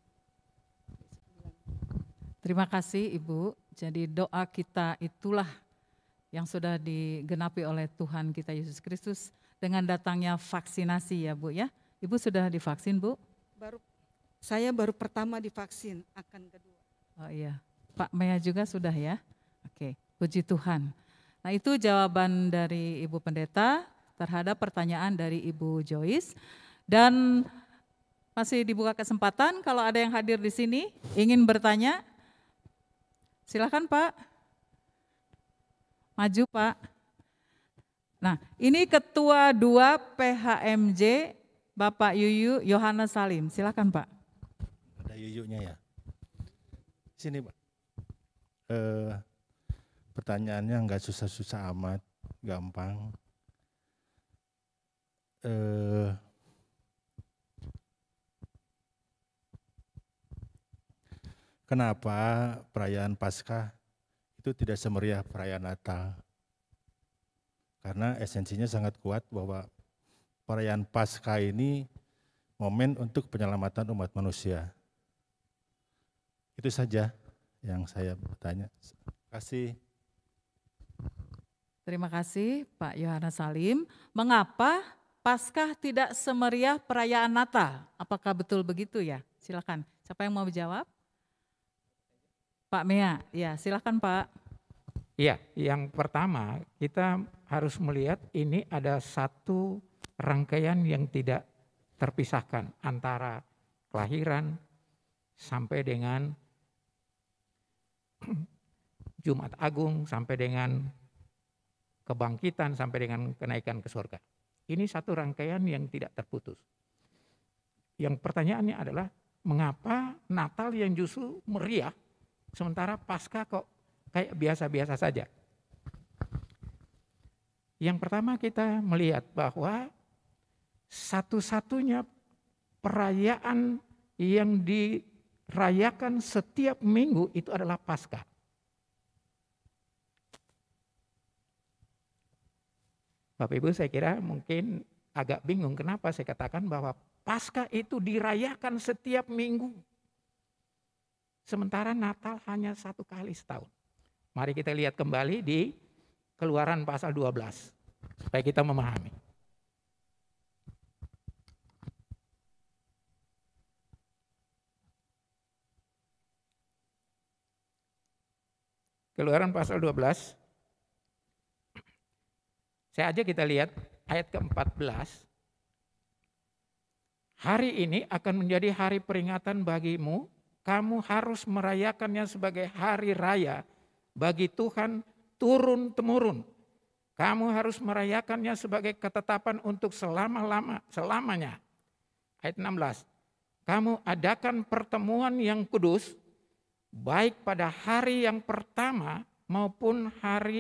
Terima kasih Ibu. Jadi doa kita itulah yang sudah digenapi oleh Tuhan kita Yesus Kristus dengan datangnya vaksinasi ya Bu ya. Ibu sudah divaksin Bu? Saya baru pertama divaksin, akan kedua. Oh iya, Pak Mea juga sudah ya? Oke, puji Tuhan. Nah itu jawaban dari Ibu Pendeta terhadap pertanyaan dari Ibu Joyce. Dan masih dibuka kesempatan kalau ada yang hadir di sini ingin bertanya, silakan Pak. Maju Pak. Nah ini Ketua 2 PHMJ Bapak Yuyu Yohanes Salim. Silakan Pak. Ada Yuyunya ya. Sini Pak. Pertanyaannya enggak susah-susah amat, gampang. Kenapa perayaan Paskah itu tidak semeriah perayaan Natal? Karena esensinya sangat kuat bahwa perayaan Paskah ini momen untuk penyelamatan umat manusia. Itu saja yang saya bertanya. Terima kasih. Terima kasih Pak Yohanes Salim. Mengapa Paskah tidak semeriah perayaan Natal? Apakah betul begitu ya? Silakan. Siapa yang mau menjawab? Pak Mea, ya silakan Pak. Iya, yang pertama kita harus melihat ini ada satu rangkaian yang tidak terpisahkan antara kelahiran sampai dengan Jumat Agung, sampai dengan kebangkitan, sampai dengan kenaikan ke surga. Ini satu rangkaian yang tidak terputus. Yang pertanyaannya adalah mengapa Natal yang justru meriah, sementara Paskah kok kayak biasa-biasa saja. Yang pertama kita melihat bahwa satu-satunya perayaan yang dirayakan setiap minggu itu adalah Paskah. Bapak Ibu saya kira mungkin agak bingung kenapa saya katakan bahwa Paskah itu dirayakan setiap minggu. Sementara Natal hanya satu kali setahun. Mari kita lihat kembali di Keluaran pasal 12 supaya kita memahami. Keluaran pasal 12. Saya aja kita lihat ayat ke-14. Hari ini akan menjadi hari peringatan bagimu. Kamu harus merayakannya sebagai hari raya bagi Tuhan turun-temurun. Kamu harus merayakannya sebagai ketetapan untuk selamanya. Ayat 16. Kamu adakan pertemuan yang kudus baik pada hari yang pertama maupun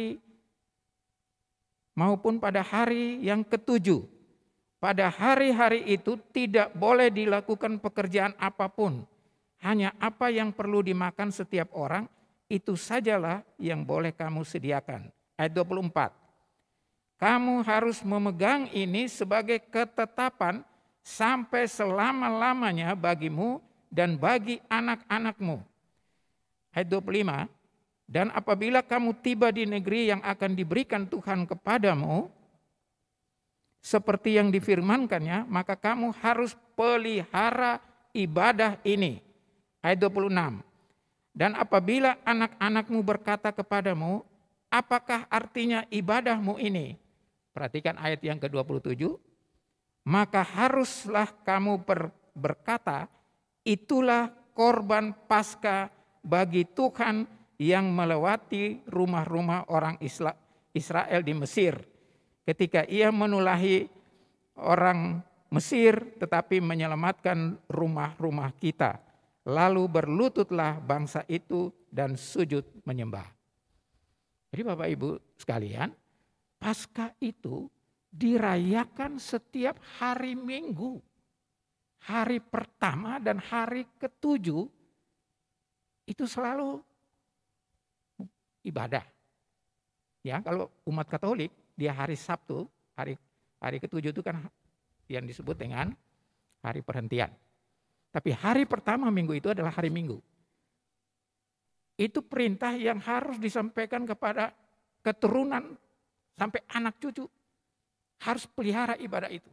pada hari yang ketujuh. Pada hari-hari itu tidak boleh dilakukan pekerjaan apapun. Hanya apa yang perlu dimakan setiap orang, itu sajalah yang boleh kamu sediakan. Ayat 24. Kamu harus memegang ini sebagai ketetapan sampai selama-lamanya bagimu dan bagi anak-anakmu. Ayat 25. Dan apabila kamu tiba di negeri yang akan diberikan Tuhan kepadamu, seperti yang difirmankannya, maka kamu harus pelihara ibadah ini. Ayat 26. Dan apabila anak-anakmu berkata kepadamu, apakah artinya ibadahmu ini? Perhatikan ayat yang ke-27. Maka haruslah kamu berkata, itulah korban Paskah bagi Tuhan yang melewati rumah-rumah orang Israel di Mesir. Ketika ia menulahi orang Mesir tetapi menyelamatkan rumah-rumah kita. Lalu berlututlah bangsa itu dan sujud menyembah. Jadi Bapak Ibu sekalian, Paskah itu dirayakan setiap hari Minggu. Hari pertama dan hari ketujuh itu selalu ibadah. Ya, kalau umat Katolik dia hari Sabtu, hari ketujuh itu kan yang disebut dengan hari perhentian. Tapi hari pertama minggu itu adalah hari Minggu. Itu perintah yang harus disampaikan kepada keturunan sampai anak cucu. Harus pelihara ibadah itu.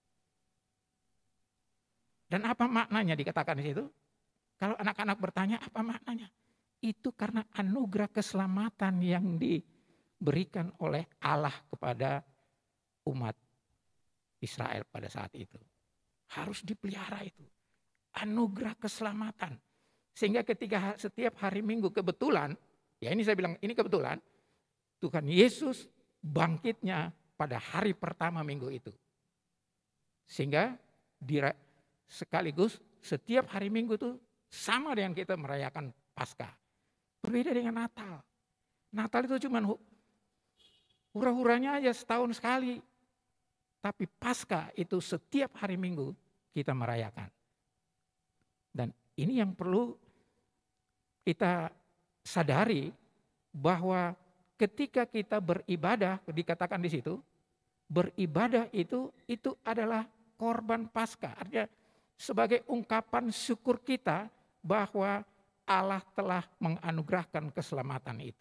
Dan apa maknanya dikatakan di situ? Kalau anak-anak bertanya apa maknanya? Itu karena anugerah keselamatan yang diberikan oleh Allah kepada umat Israel pada saat itu. Harus dipelihara itu. Anugerah keselamatan. Sehingga ketika setiap hari Minggu kebetulan, ya ini saya bilang ini kebetulan, Tuhan Yesus bangkitnya pada hari pertama minggu itu. Sehingga sekaligus setiap hari Minggu itu sama dengan kita merayakan Paskah. Berbeda dengan Natal. Natal itu cuma hura-huranya aja setahun sekali. Tapi Paskah itu setiap hari Minggu kita merayakan. Dan ini yang perlu kita sadari bahwa ketika kita beribadah, dikatakan di situ, beribadah itu adalah korban Paskah. Artinya sebagai ungkapan syukur kita bahwa Allah telah menganugerahkan keselamatan itu.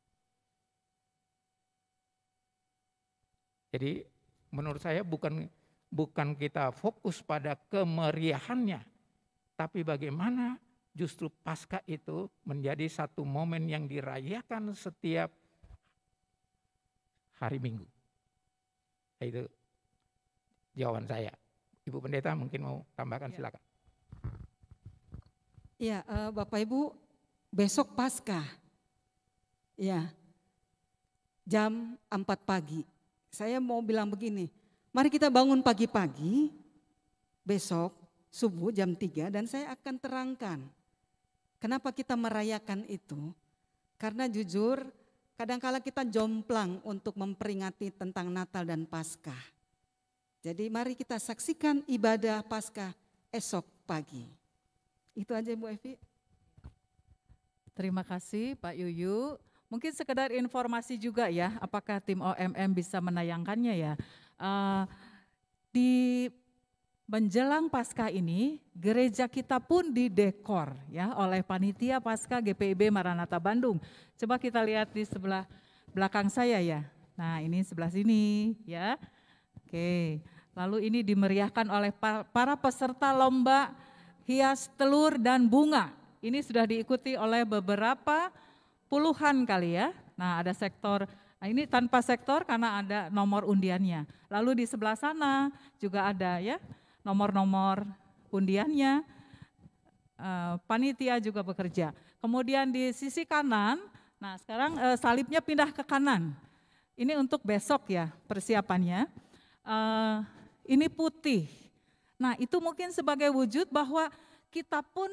Jadi menurut saya bukan kita fokus pada kemeriahannya, tapi bagaimana justru Paskah itu menjadi satu momen yang dirayakan setiap hari Minggu. Itu jawaban saya. Ibu Pendeta mungkin mau tambahkan, silakan. Ya, Bapak Ibu, besok Paskah. Ya, jam 4 pagi. Saya mau bilang begini, mari kita bangun pagi-pagi, besok subuh jam 3 dan saya akan terangkan. Kenapa kita merayakan itu? Karena jujur, kadangkala kita jomplang untuk memperingati tentang Natal dan Paskah. Jadi mari kita saksikan ibadah Paskah esok pagi. Itu aja Bu Evi. Terima kasih Pak Yuyu. Mungkin sekedar informasi juga ya, apakah tim OMM bisa menayangkannya ya. Di menjelang Paskah ini gereja kita pun didekor ya oleh panitia Paskah GPIB Maranatha Bandung. Coba kita lihat di sebelah belakang saya ya. Nah, ini sebelah sini ya. Oke. Lalu ini dimeriahkan oleh para peserta lomba hias telur dan bunga. Ini sudah diikuti oleh beberapa puluhan kali ya. Nah, ada sektor, nah ini tanpa sektor karena ada nomor undiannya. Lalu di sebelah sana juga ada ya nomor-nomor undiannya. Panitia juga bekerja. Kemudian di sisi kanan, nah sekarang salibnya pindah ke kanan. Ini untuk besok ya persiapannya. Ini putih. Nah itu mungkin sebagai wujud bahwa kita pun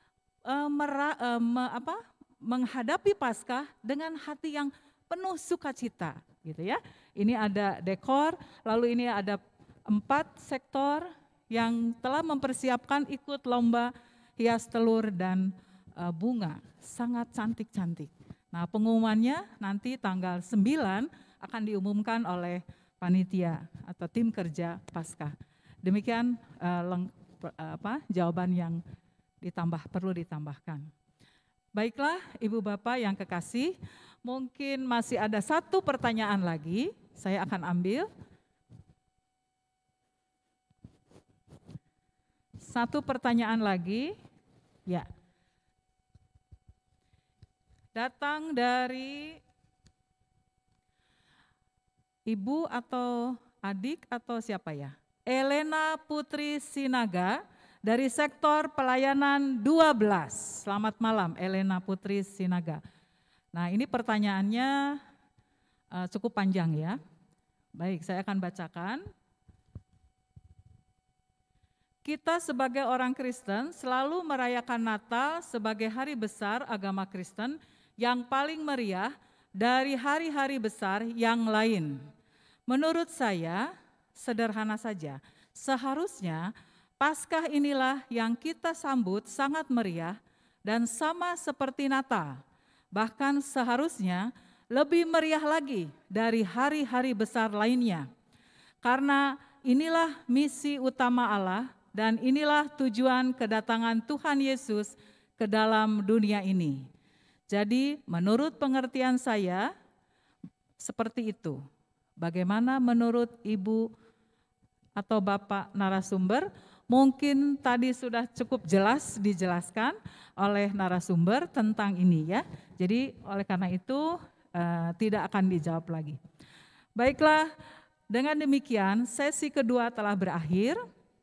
menghadapi Paskah dengan hati yang penuh sukacita, gitu ya. Ini ada dekor, lalu ini ada 4 sektor yang telah mempersiapkan ikut lomba hias telur dan bunga, sangat cantik-cantik. Nah pengumumannya nanti tanggal 9 akan diumumkan oleh panitia atau tim kerja Paskah. Demikian jawaban yang perlu ditambahkan. Baiklah Ibu Bapak yang kekasih, mungkin masih ada 1 pertanyaan lagi, saya akan ambil. 1 pertanyaan lagi, ya. Datang dari Ibu atau adik atau siapa ya? Elena Putri Sinaga dari sektor pelayanan 12. Selamat malam Elena Putri Sinaga. Nah ini pertanyaannya cukup panjang ya. Baik, saya akan bacakan. Kita sebagai orang Kristen selalu merayakan Natal sebagai hari besar agama Kristen yang paling meriah dari hari-hari besar yang lain. Menurut saya, sederhana saja, seharusnya Paskah inilah yang kita sambut sangat meriah dan sama seperti Natal. Bahkan seharusnya lebih meriah lagi dari hari-hari besar lainnya. Karena inilah misi utama Allah dan inilah tujuan kedatangan Tuhan Yesus ke dalam dunia ini. Jadi menurut pengertian saya seperti itu. Bagaimana menurut Ibu atau Bapak narasumber? Mungkin tadi sudah cukup jelas dijelaskan oleh narasumber tentang ini ya. Jadi oleh karena itu tidak akan dijawab lagi. Baiklah, dengan demikian sesi kedua telah berakhir.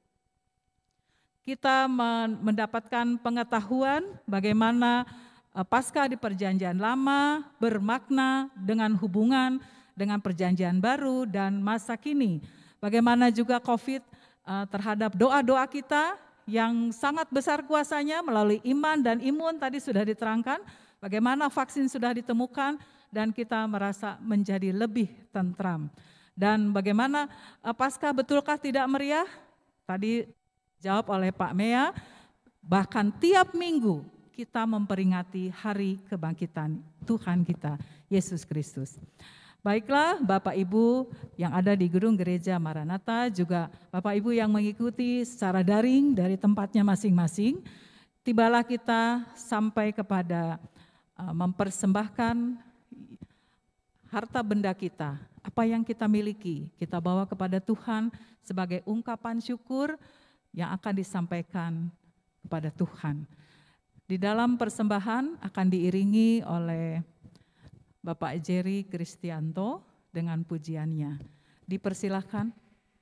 Kita mendapatkan pengetahuan bagaimana Paskah di Perjanjian Lama bermakna dengan hubungan dengan Perjanjian Baru dan masa kini. Bagaimana juga COVID terhadap doa-doa kita yang sangat besar kuasanya melalui iman dan imun tadi sudah diterangkan. Bagaimana vaksin sudah ditemukan dan kita merasa menjadi lebih tentram. Dan bagaimana Paskah betulkah tidak meriah? Tadi jawab oleh Pak Mea, bahkan tiap minggu kita memperingati hari kebangkitan Tuhan kita, Yesus Kristus. Baiklah Bapak Ibu yang ada di gedung gereja Maranatha, juga Bapak Ibu yang mengikuti secara daring dari tempatnya masing-masing, tibalah kita sampai kepada mempersembahkan harta benda kita, apa yang kita miliki, kita bawa kepada Tuhan sebagai ungkapan syukur yang akan disampaikan kepada Tuhan. Di dalam persembahan akan diiringi oleh Bapak Jerry Kristianto dengan pujiannya. Dipersilahkan.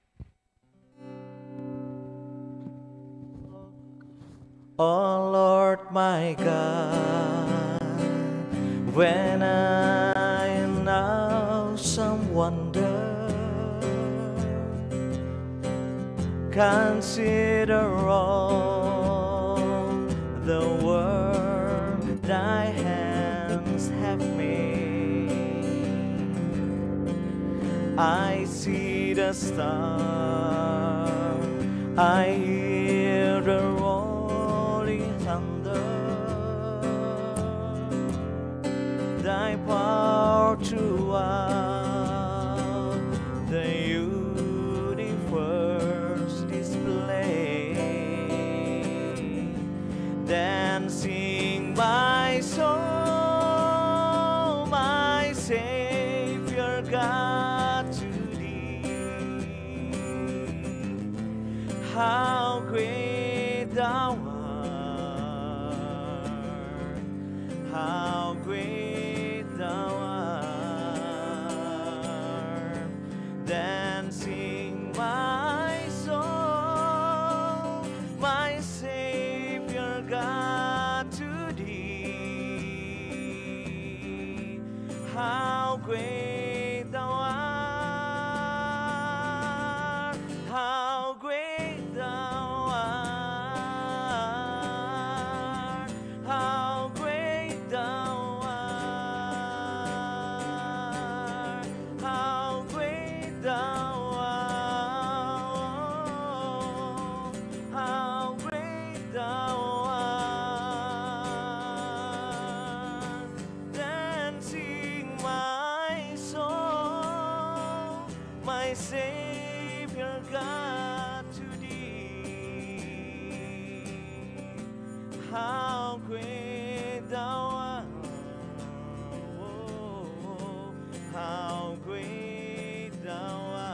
Oh Lord my God, when I in awesome wonder consider all the work thy hands have made, I see the star, I hear the rolling thunder, thy power throughout the universe display. how great thou art, how great thou art. Then sing my soul, my Savior God, to thee. How great thou art, how great thou art, how great thou art, how great thou art, how great thou art. Then sing my soul, my Savior God, to thee. How great thou art, oh, how great thou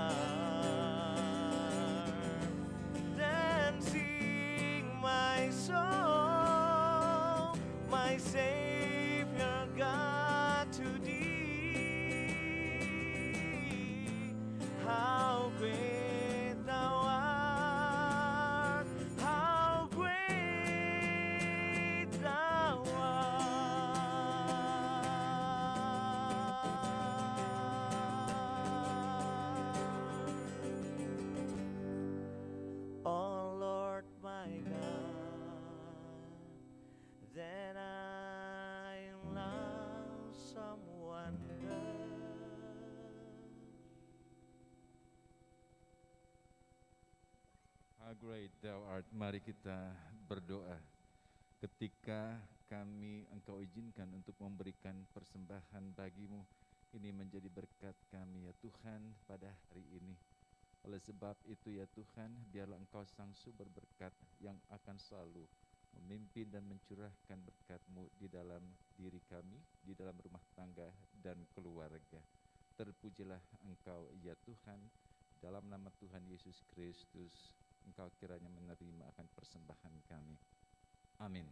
art. Then sing my soul, my Savior God, to thee. How great thou art, how great thou art. Oh Lord my God, then I in some wonder. How great thou art. Mari kita berdoa. Ketika Engkau izinkan untuk memberikan persembahan bagimu, ini menjadi berkat kami ya Tuhan pada hari ini. Oleh sebab itu ya Tuhan, biarlah Engkau sang sumber berkat yang akan selalu memimpin dan mencurahkan berkat-Mu di dalam diri kami, di dalam rumah tangga dan keluarga. Terpujilah Engkau ya Tuhan, dalam nama Tuhan Yesus Kristus, Engkau kiranya menerima akan persembahan kami. Amin.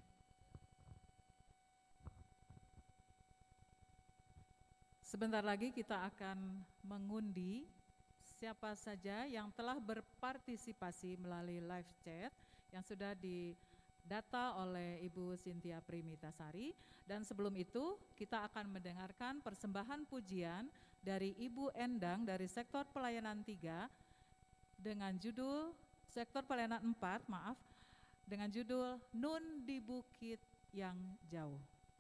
Sebentar lagi kita akan mengundi siapa saja yang telah berpartisipasi melalui live chat yang sudah didata oleh Ibu Cynthia Primitasari. Dan sebelum itu kita akan mendengarkan persembahan pujian dari Ibu Endang dari sektor pelayanan 3 dengan judul sektor pelayanan 4, maaf, dengan judul Nun di Bukit yang Jauh.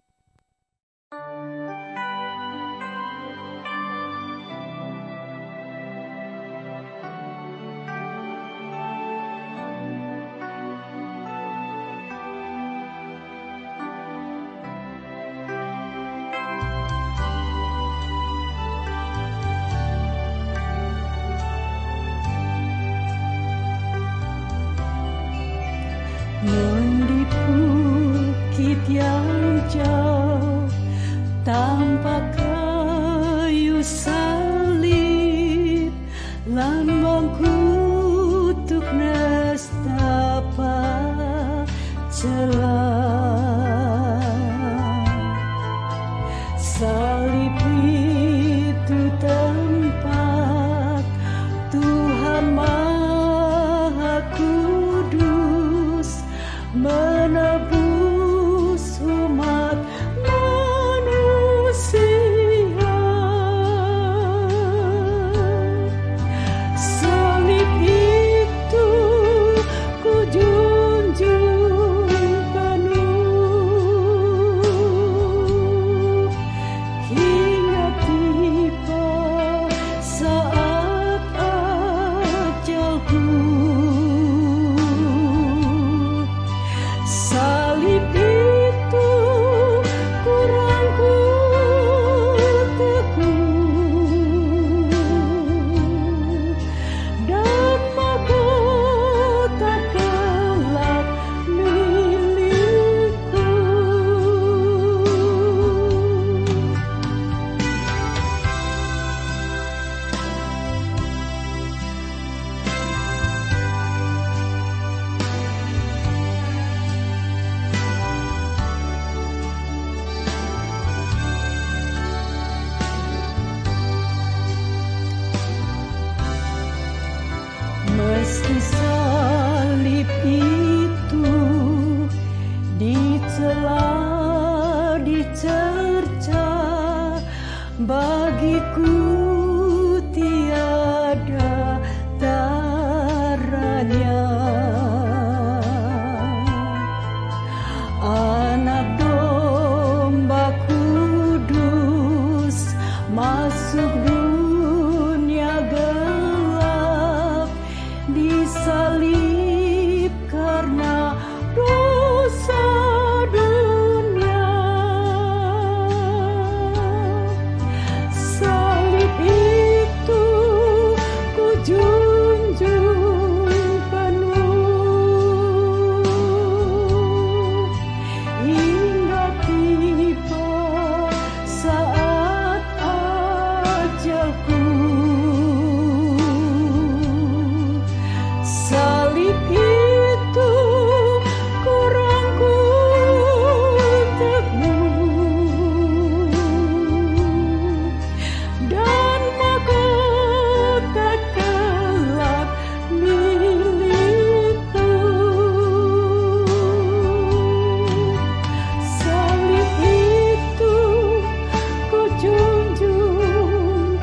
Nun di bukit yang jauh, tanpa kayu salib, lambang kutuk nestapa celah. Salib itu tempat Tuhan Maha Kudus menebus umat Meski salib itu dicela, dicerca, bagiku tiada taranya. Anak domba kudus masuk dunia gelap, disalib karena dosa dunia. Salib itu ku junjung penuh hingga tiba saat ajalku. Salib itu ku rangkul teguh dan mahkota kelak milikku. Salib itu ku junjung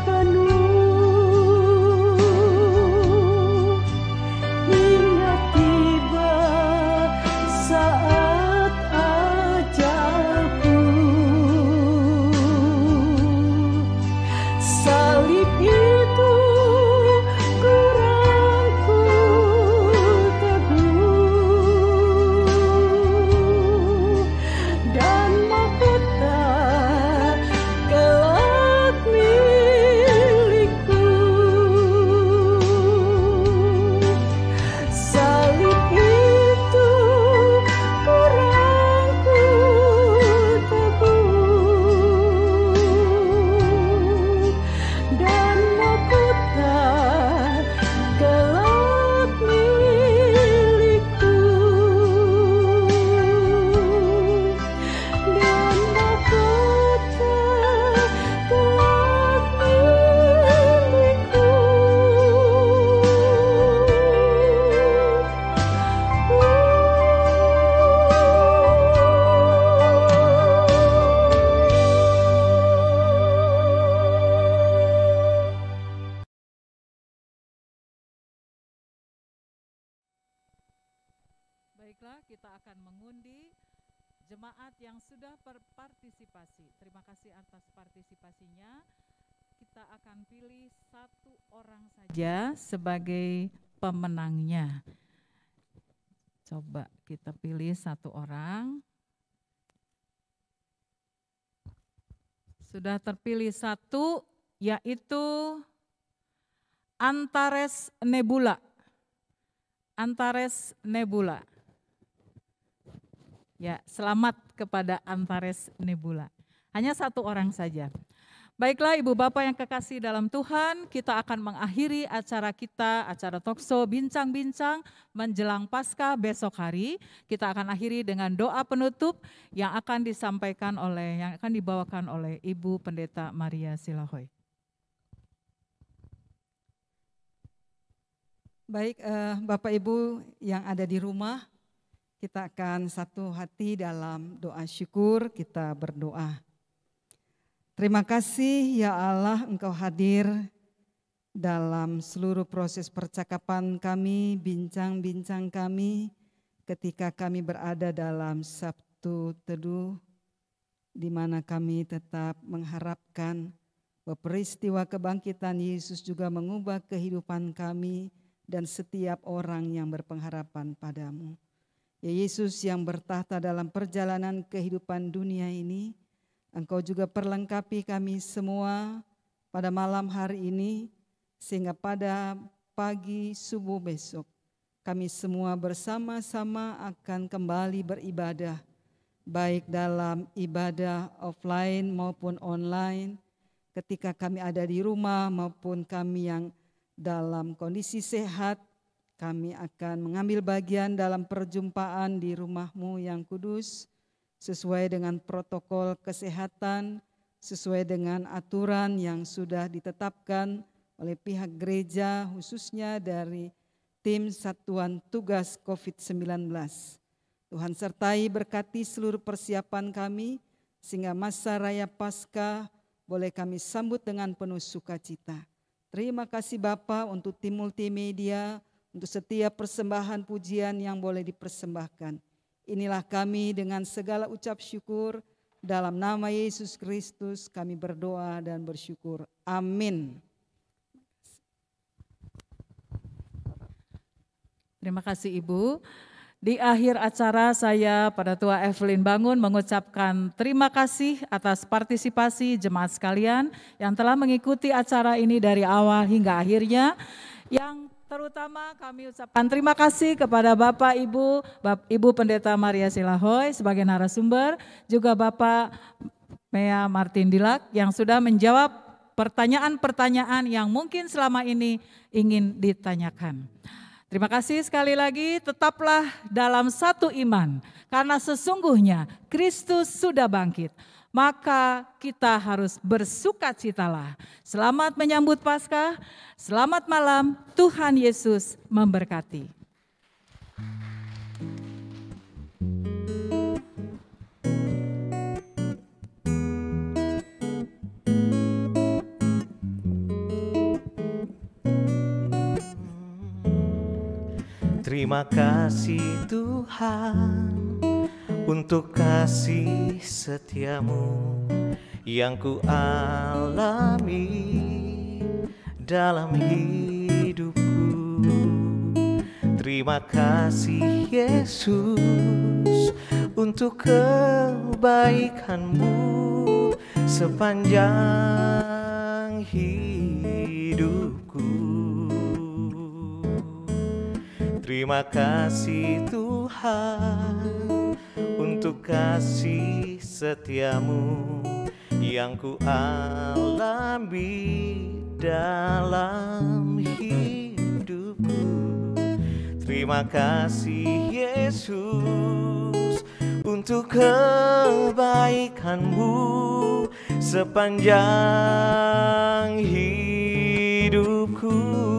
penuh hingga tiba saat ajalku. Salib itu ku rangkul teguh dan mahkota kelak milikku. Salib itu ku rangkul teguh dan mahkota kelak milikku. Dan mahkota kelak milikku. Baiklah, kita akan mengundi jemaat yang sudah berpartisipasi. Terima kasih atas partisipasinya. Kita akan pilih satu orang saja sebagai pemenangnya. Coba kita pilih satu orang. Sudah terpilih satu, yaitu Antares Nebula. Antares Nebula. Ya, selamat kepada Antares Nebula. Hanya satu orang saja. Baiklah Ibu Bapak yang kekasih dalam Tuhan, kita akan mengakhiri acara kita, acara Talkshow Bincang-Bincang menjelang Paskah besok hari. Kita akan akhiri dengan doa penutup yang akan dibawakan oleh Ibu Pendeta Maria Silahoy. Baik, Bapak Ibu yang ada di rumah, kita akan satu hati dalam doa syukur, kita berdoa. Terima kasih ya Allah, Engkau hadir dalam seluruh proses percakapan kami, bincang-bincang kami, ketika kami berada dalam Sabtu Teduh, di mana kami tetap mengharapkan bahwa peristiwa kebangkitan Yesus juga mengubah kehidupan kami dan setiap orang yang berpengharapan padamu. Ya Yesus yang bertahta dalam perjalanan kehidupan dunia ini, Engkau juga perlengkapi kami semua pada malam hari ini, sehingga pada pagi subuh besok kami semua bersama-sama akan kembali beribadah, baik dalam ibadah offline maupun online, ketika kami ada di rumah maupun kami yang dalam kondisi sehat, kami akan mengambil bagian dalam perjumpaan di rumah-Mu yang kudus, sesuai dengan protokol kesehatan, sesuai dengan aturan yang sudah ditetapkan oleh pihak gereja khususnya dari tim Satuan Tugas COVID-19. Tuhan sertai berkati seluruh persiapan kami sehingga masa Raya Paskah boleh kami sambut dengan penuh sukacita. Terima kasih Bapa untuk tim multimedia, untuk setiap persembahan pujian yang boleh dipersembahkan. Inilah kami dengan segala ucap syukur, dalam nama Yesus Kristus kami berdoa dan bersyukur. Amin. Terima kasih Ibu. Di akhir acara saya pada Tua Evelyn Bangun mengucapkan terima kasih atas partisipasi jemaat sekalian yang telah mengikuti acara ini dari awal hingga akhirnya. Yang terutama kami ucapkan terima kasih kepada Bapak Ibu Pendeta Maria Silahoy sebagai narasumber, juga Bapak Mea Martin Dilak yang sudah menjawab pertanyaan-pertanyaan yang mungkin selama ini ingin ditanyakan. Terima kasih sekali lagi, tetaplah dalam satu iman, karena sesungguhnya Kristus sudah bangkit, maka kita harus bersukacitalah. Selamat menyambut Paskah, selamat malam, Tuhan Yesus memberkati. Terima kasih Tuhan untuk kasih setiamu yang ku alami dalam hidupku. Terima kasih Yesus untuk kebaikanmu sepanjang hidupku. Terima kasih Tuhan untuk kasih setiamu yang ku alami dalam hidupku. Terima kasih Yesus untuk kebaikanmu sepanjang hidupku.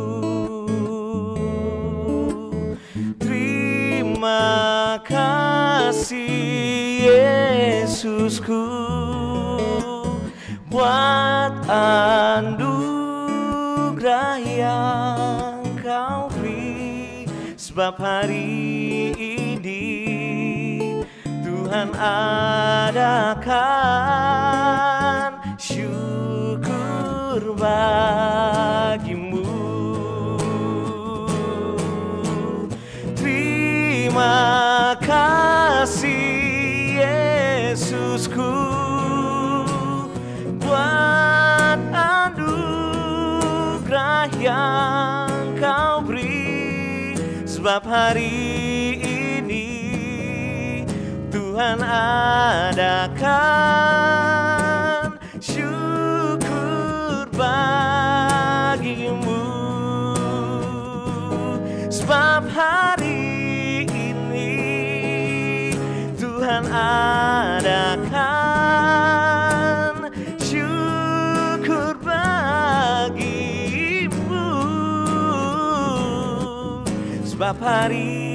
Terima kasih Yesusku buat anugerah yang kau beri, sebab hari ini Tuhan adakan syukur bagimu. Terima kasih Yesusku buat anugerah yang kau beri, sebab hari ini Tuhan adakan syukur bagimu. Sebab hari Tuhan adakan syukur bagimu, sebab hari